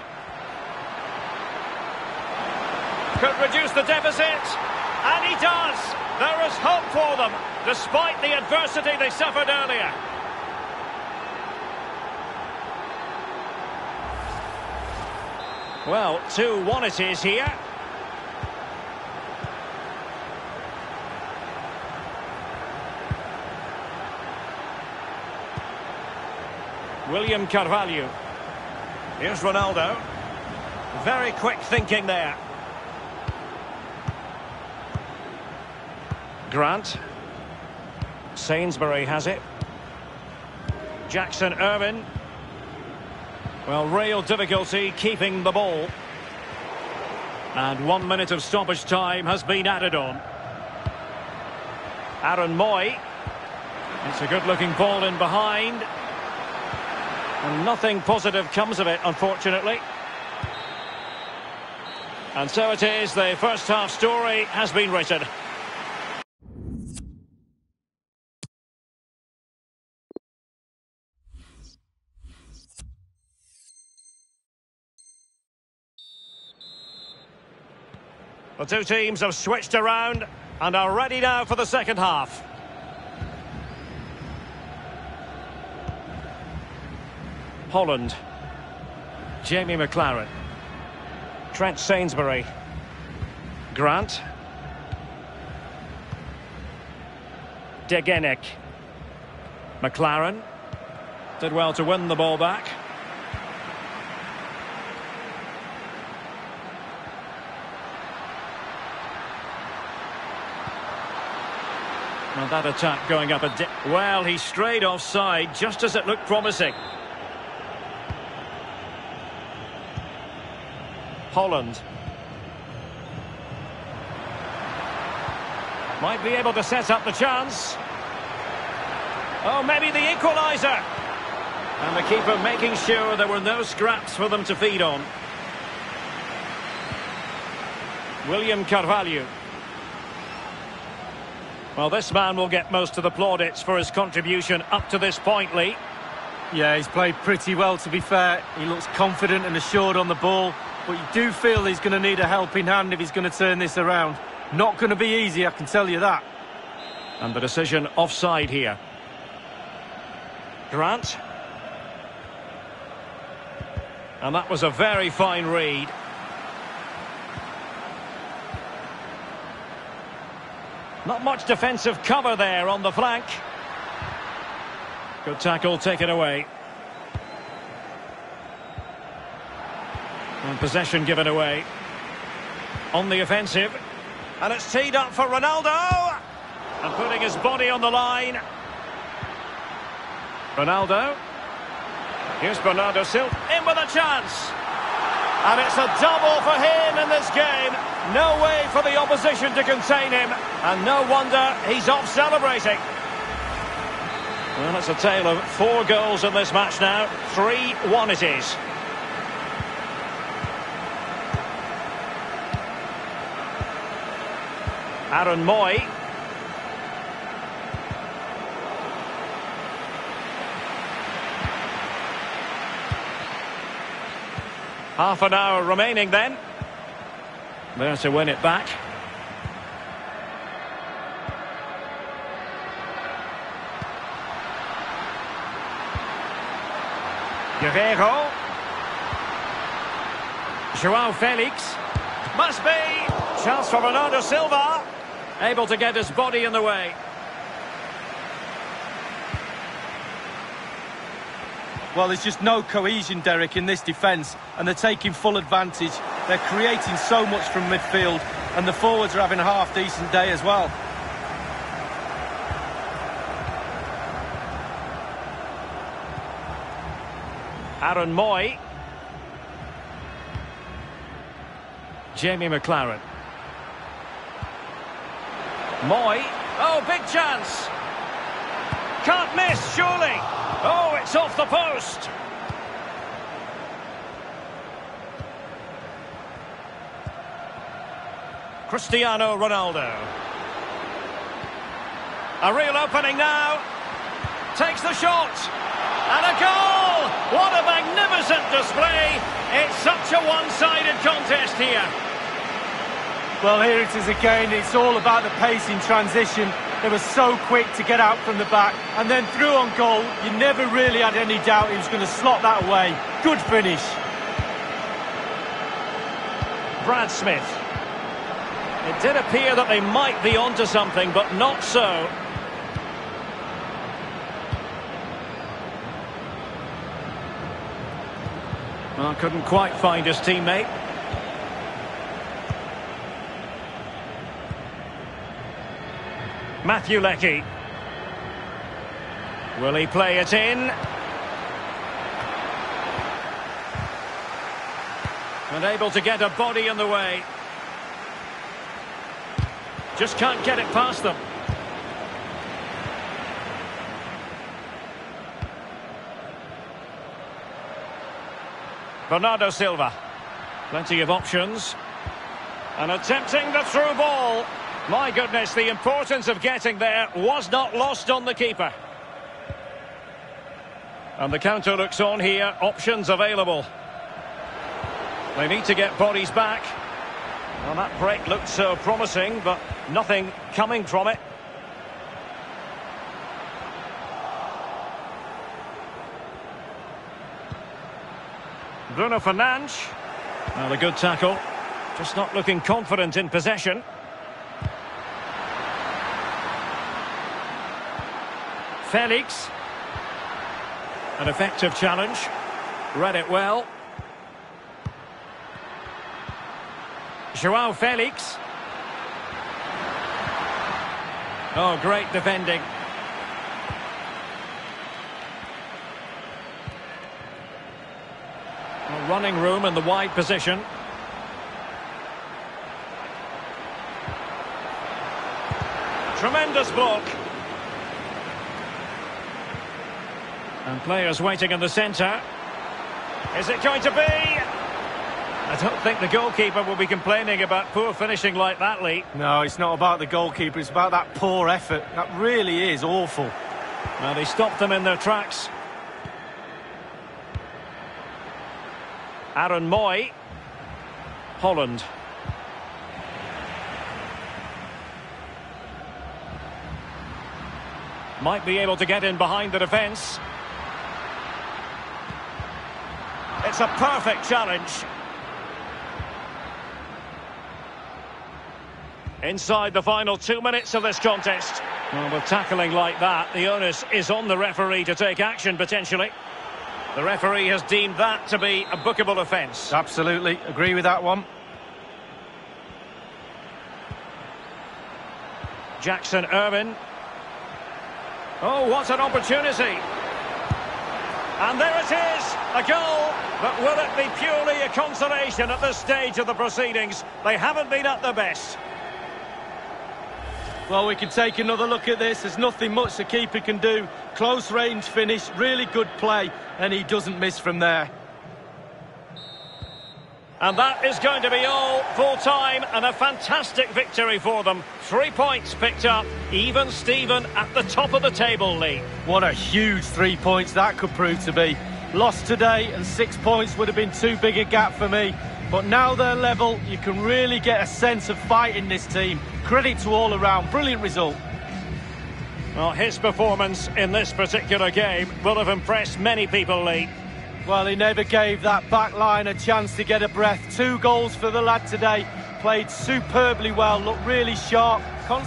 Could reduce the deficit, and he does. There is hope for them, despite the adversity they suffered earlier. Well, 2-1 it is here. William Carvalho. Here's Ronaldo. Very quick thinking there. Grant. Sainsbury has it. Jackson Irvine. Well, real difficulty keeping the ball. And 1 minute of stoppage time has been added on. Aaron Moy. It's a good-looking ball in behind. And nothing positive comes of it, unfortunately. And so it is, the first half story has been written. The two teams have switched around and are ready now for the second half. Holland. Jamie McLaren. Trent Sainsbury. Grant. Degenek. McLaren. Did well to win the ball back. And that attack going up a well, he strayed offside just as it looked promising. Holland. Might be able to set up the chance. Oh, maybe the equaliser. And the keeper making sure there were no scraps for them to feed on. William Carvalho. Well, this man will get most of the plaudits for his contribution up to this point, Lee. Yeah, he's played pretty well, to be fair. He looks confident and assured on the ball. But you do feel he's going to need a helping hand if he's going to turn this around. Not going to be easy, I can tell you that. And the decision offside here. Grant. And that was a very fine read. Not much defensive cover there on the flank. Good tackle taken away. And possession given away. On the offensive. And it's teed up for Ronaldo. And putting his body on the line. Ronaldo. Here's Bernardo Silva. In with a chance. And it's a double for him in this game. No way for the opposition to contain him. And no wonder he's off celebrating. Well, it's a tale of 4 goals in this match now. 3-1 it is. Aaron Moy. Half an hour remaining then. There to win it back. Guerreiro. João Felix. Must be. Chance for Bernardo Silva. Able to get his body in the way. Well, there's just no cohesion, Derek, in this defence, and they're taking full advantage. They're creating so much from midfield, and the forwards are having a half-decent day as well. Aaron Moy. Jamie McLaren. Moy. Oh, big chance. Can't miss, surely. Oh, it's off the post. Cristiano Ronaldo. A real opening now. Takes the shot. And a goal! What a magnificent display. It's such a one-sided contest here. Well, here it is again. It's all about the pace in transition. They were so quick to get out from the back. And then through on goal, you never really had any doubt he was going to slot that away. Good finish. Brad Smith. It did appear that they might be onto something, but not so. Well, couldn't quite find his teammate. Matthew Leckie. Will he play it in? And able to get a body in the way. Just can't get it past them. Bernardo Silva. Plenty of options. And attempting the through ball. My goodness, the importance of getting there was not lost on the keeper. And the counter looks on here. Options available. They need to get bodies back. Well, that break looked so promising, but nothing coming from it. Bruno Fernandes. Well, a good tackle. Just not looking confident in possession. Felix. An effective challenge. Read it well. João Felix. Oh, great defending. Well, running room in the wide position. Tremendous block. And players waiting in the centre. Is it going to be? I don't think the goalkeeper will be complaining about poor finishing like that, Lee. No, it's not about the goalkeeper, it's about that poor effort. That really is awful. Well, they stopped them in their tracks. Aaron Moy. Holland. Might be able to get in behind the defence. It's a perfect challenge. Inside the final 2 minutes of this contest. Well, with tackling like that, the onus is on the referee to take action, potentially. The referee has deemed that to be a bookable offence. Absolutely, agree with that one. Jackson Irvine. Oh, what an opportunity. And there it is, a goal. But will it be purely a consolation at this stage of the proceedings? They haven't been at their best. Well, we can take another look at this. There's nothing much the keeper can do. Close range finish, really good play, and he doesn't miss from there. And that is going to be all full time, and a fantastic victory for them. 3 points picked up, even Steven at the top of the table, Lee. What a huge 3 points that could prove to be. Lost today, and 6 points would have been too big a gap for me. But now they're level, you can really get a sense of fight in this team. Credit to all around, brilliant result. Well, his performance in this particular game will have impressed many people, Lee. Well, he never gave that back line a chance to get a breath. 2 goals for the lad today. Played superbly well, looked really sharp.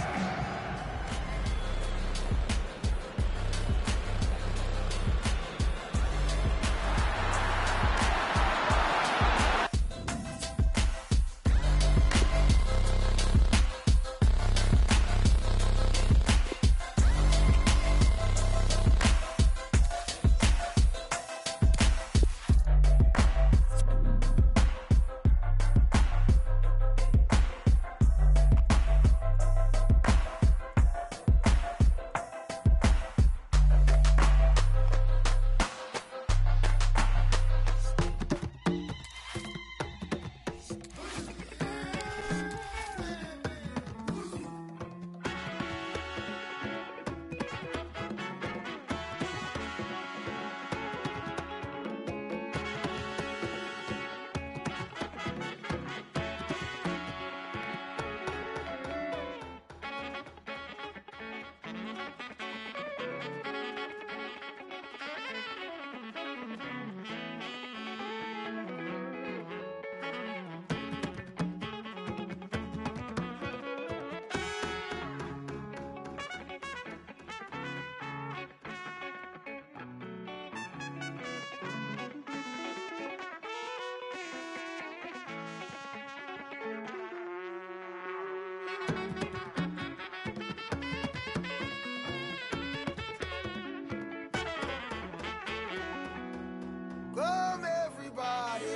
Come everybody.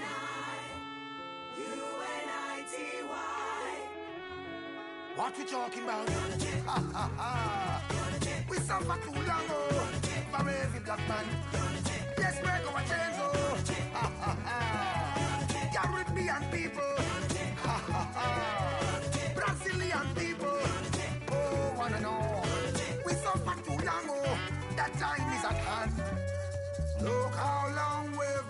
U-N-I-T-Y. What we talking about? Ha ha ha. We suffer too long, oh, for every black man. Let's break our chains, oh. Ha ha ha. Caribbean people. Ha ha ha. Brazilian people. Oh, wanna know. We suffer too long, oh. That time is at hand. Look how long we've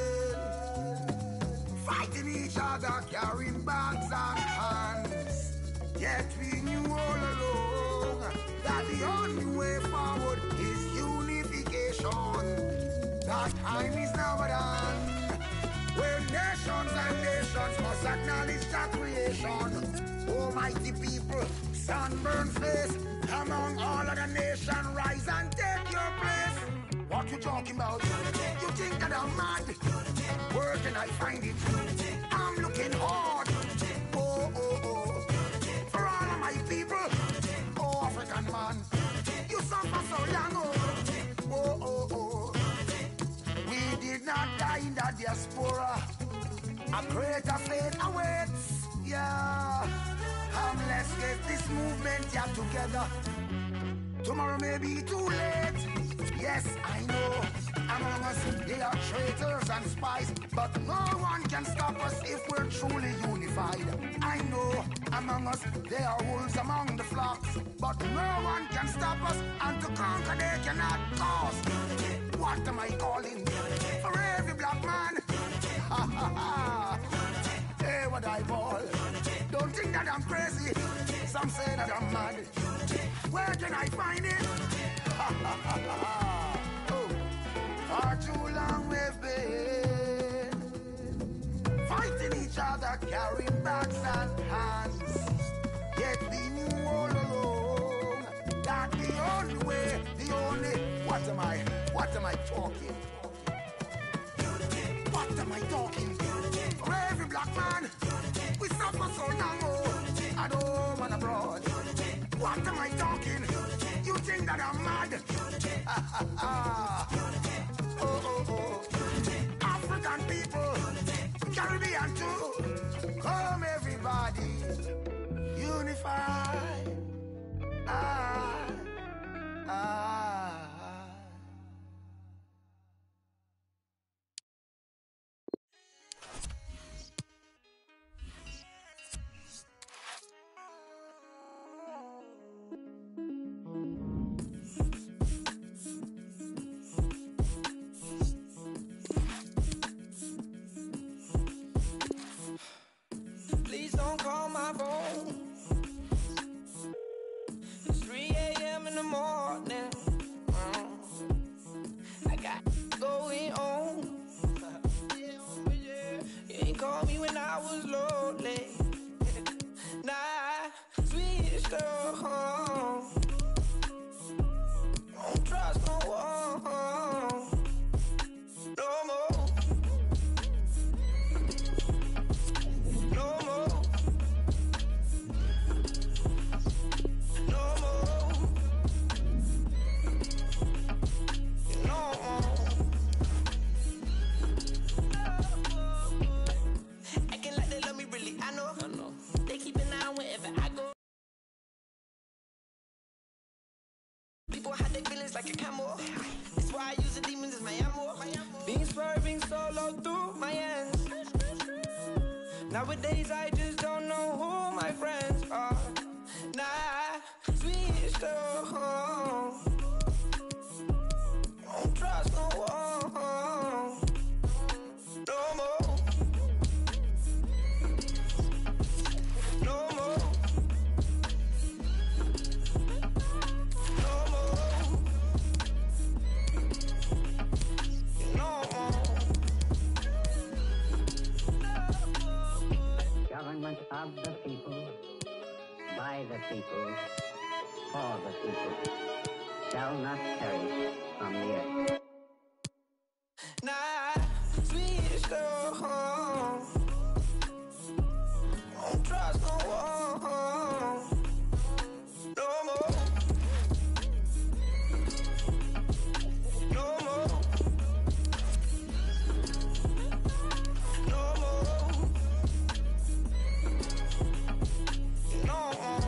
been fighting each other, carrying bags and hands. Yet we knew all along that the only way forward is unification. That time is now done, where nations and nations must acknowledge that creation. Almighty people, sunburned face, among all other nations, rise and take your place. What you talking about? You think that I'm mad? Where can I find it? I'm looking hard. Oh, oh, oh. For all of my people. Oh, African man. You suffer so long, oh. Oh, oh, oh. We did not die in the diaspora. A greater fate awaits. Yeah. Let's get this movement here together. Tomorrow may be too late. Yes, I know. Among us, they are traitors and spies, but no one can stop us if we're truly unified. I know. Among us, there are wolves among the flocks, but no one can stop us, and to conquer they cannot cause. What am I calling? For every black man? Ha ha ha. Hey, what I ball. Don't think that I'm crazy. Some say that I'm mad. Where can I find it? Ha ha ha ha. Oh, far too long we've been fighting each other, carrying bags and hands. Yet we knew all along that the only way, the only... What am I talking? What am I talking? For every black man, we suffer so long, oh, at home and abroad. What am I talking? You think that I'm mad? Oh, oh, oh. African people, Caribbean too. Come everybody, unify. Ah, ah. Please don't call my phone. It's 3 a.m. in the morning. I got going on. like a camel. That's why I use the demons as my ammo. Been swerving solo through my ends. Nowadays I just don't know who my friends are. Nah, switched up. Don't trust no one. No more. No more. No more. No more. Government of the people, by the people, for the people, shall not perish from the earth. Nah, switched up. Don't trust no one. No more. No more. No more. No more.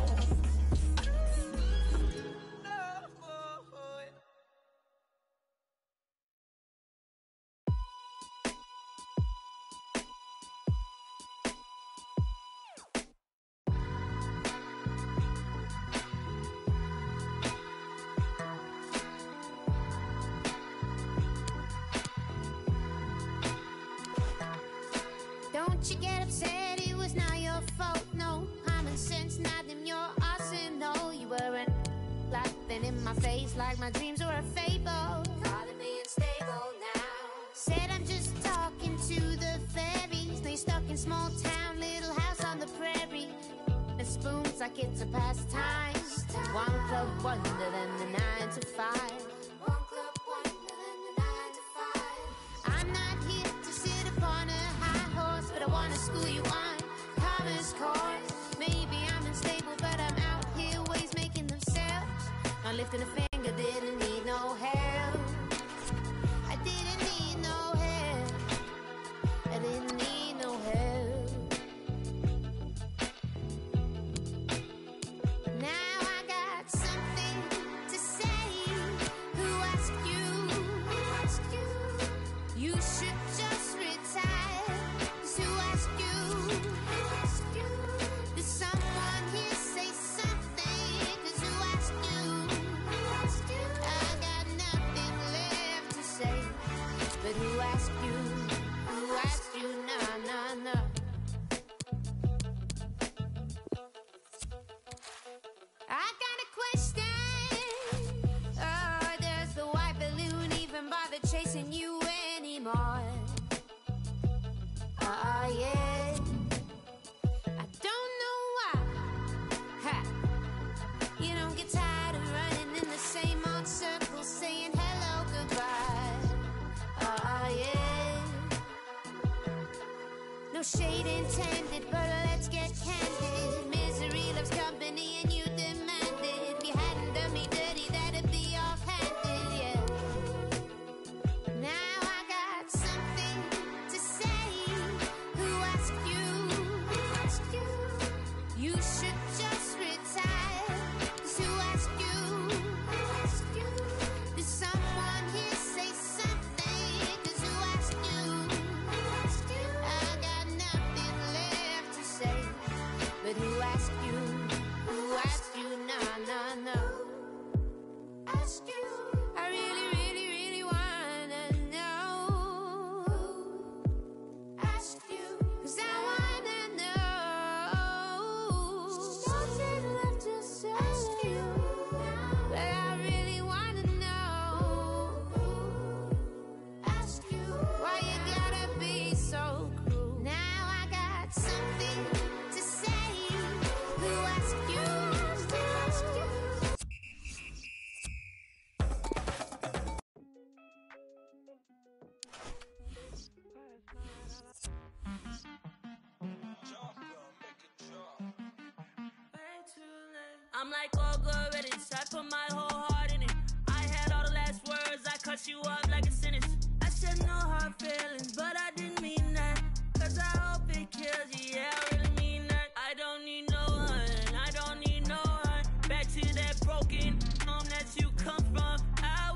Don't you get upset, it was not your fault, no. Common sense, not in your arsenal. You weren't laughing in my face like my dreams were a fable. Calling me unstable now. Said I'm just talking to the fairies. They stuck in small town, little house on the prairie. And spoons like it's a pastime. One club wonder than the 9 to 5. One club wonder than the 9 to 5. I'm not here to sit upon a high horse, but I wanna school you on commerce course. Maybe I'm unstable, but I'm out here ways making themselves. Not lifting a finger, didn't need no help. I didn't need no help. I didn't need no help. Now I got something to say. Who asked you? Who asked you? You should just retire. 'Cause who asked you? Who asked you? Did someone here say something? 'Cause who asked you? Who asked you? I got nothing left to say. But who asked you? Who asked you? Nah, nah, nah. I got a question. Oh, does the white balloon even bother chasing you anymore? Yeah. I don't know why. Ha. You don't get tired of running in the same old circles, saying hello, goodbye. Yeah. No shade intended, but let's get candid. Misery loves company and you demand it. If you hadn't done me dirty, that'd be offhanded, yeah. Now I got something to say. Who asked you? Who asked you? You should just retire. 'Cause who asked you? Who asked you? Did someone here say something? 'Cause who asked you? Who asked you? I got nothing left to say. But who asked you? Who asked you? Nah, nah, nah. Ask you. I really, really, really wanna know. Ask you. 'Cause I wanna know. Nothing left to say. Ask you. But I really wanna know. Ask you. Why you gotta be so cruel? Now I got something to say. Who asked you? Who asked you? I'm like all good ready, so I put my whole heart in it. I had all the last words, I cut you off like a sentence. I said no hard feelings, but I didn't mean that. 'Cause I hope it kills you, yeah, I really mean that. I don't need no one, I don't need no one. Back to that broken home that you come from. I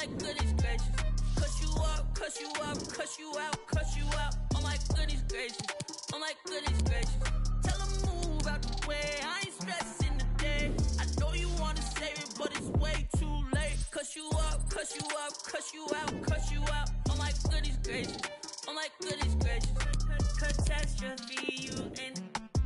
my goodness gracious. Cuss you up, cuss you up, cuss you out, cuss you out. Oh my goodness gracious, oh my goodness gracious. Tell them move out the way, I ain't stressing today. I know you wanna save it, but it's way too late. Cuss you up, cuss you up, cuss you out, cuss you out. Oh my goodness gracious, oh my goodness gracious. Catastrophe, you and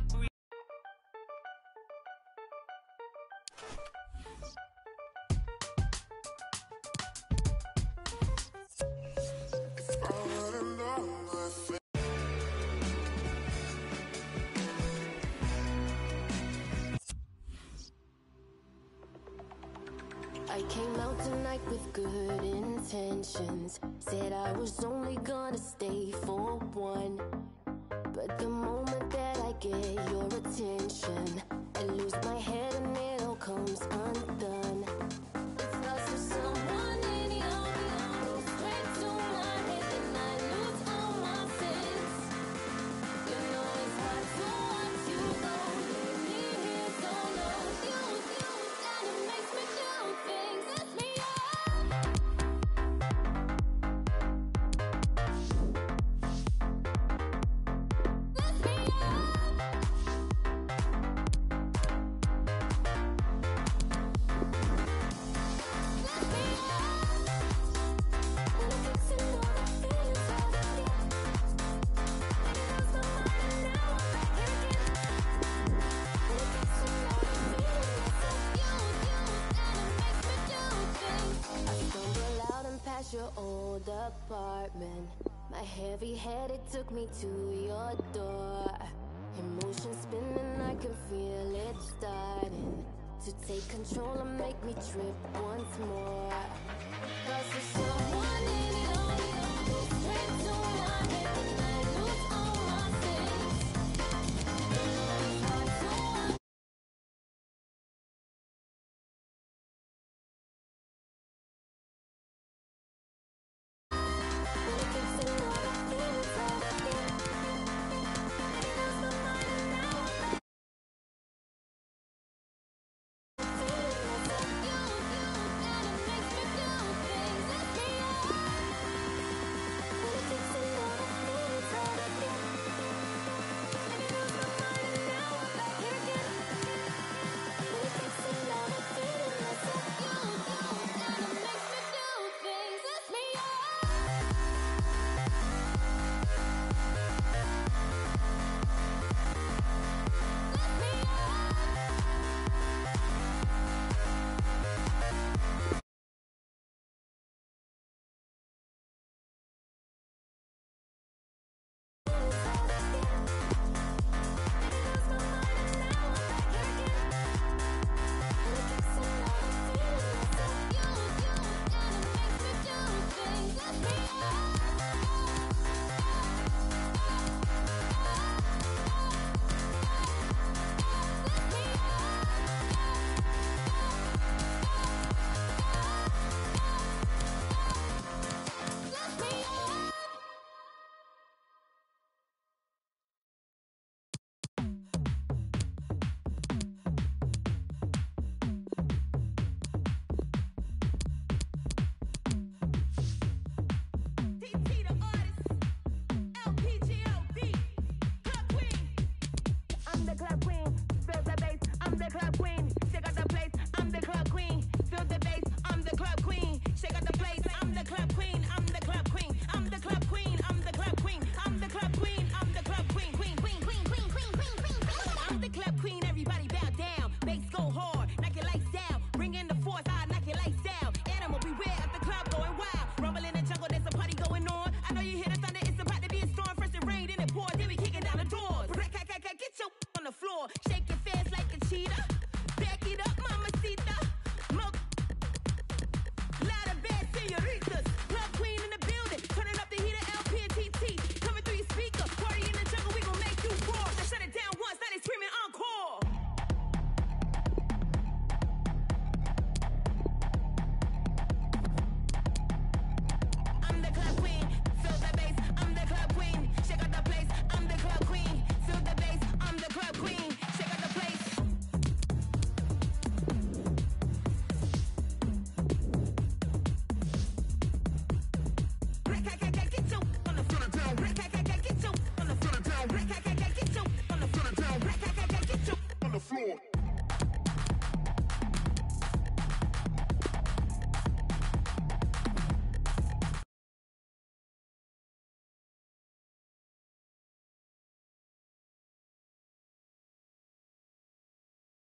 I came out tonight with good intentions. Said I was only gonna stay for one. But the moment that I get your attention, I lose my head and it all comes undone. If I see someone in your arms, straight to my head and I lose all my sense. You know it's hard to watch you go, leave me here so long. You, and it makes me do things. Lift me your old apartment. My heavy head, it took me to your door. Emotions spinning, I can feel it starting to take control and make me trip once more.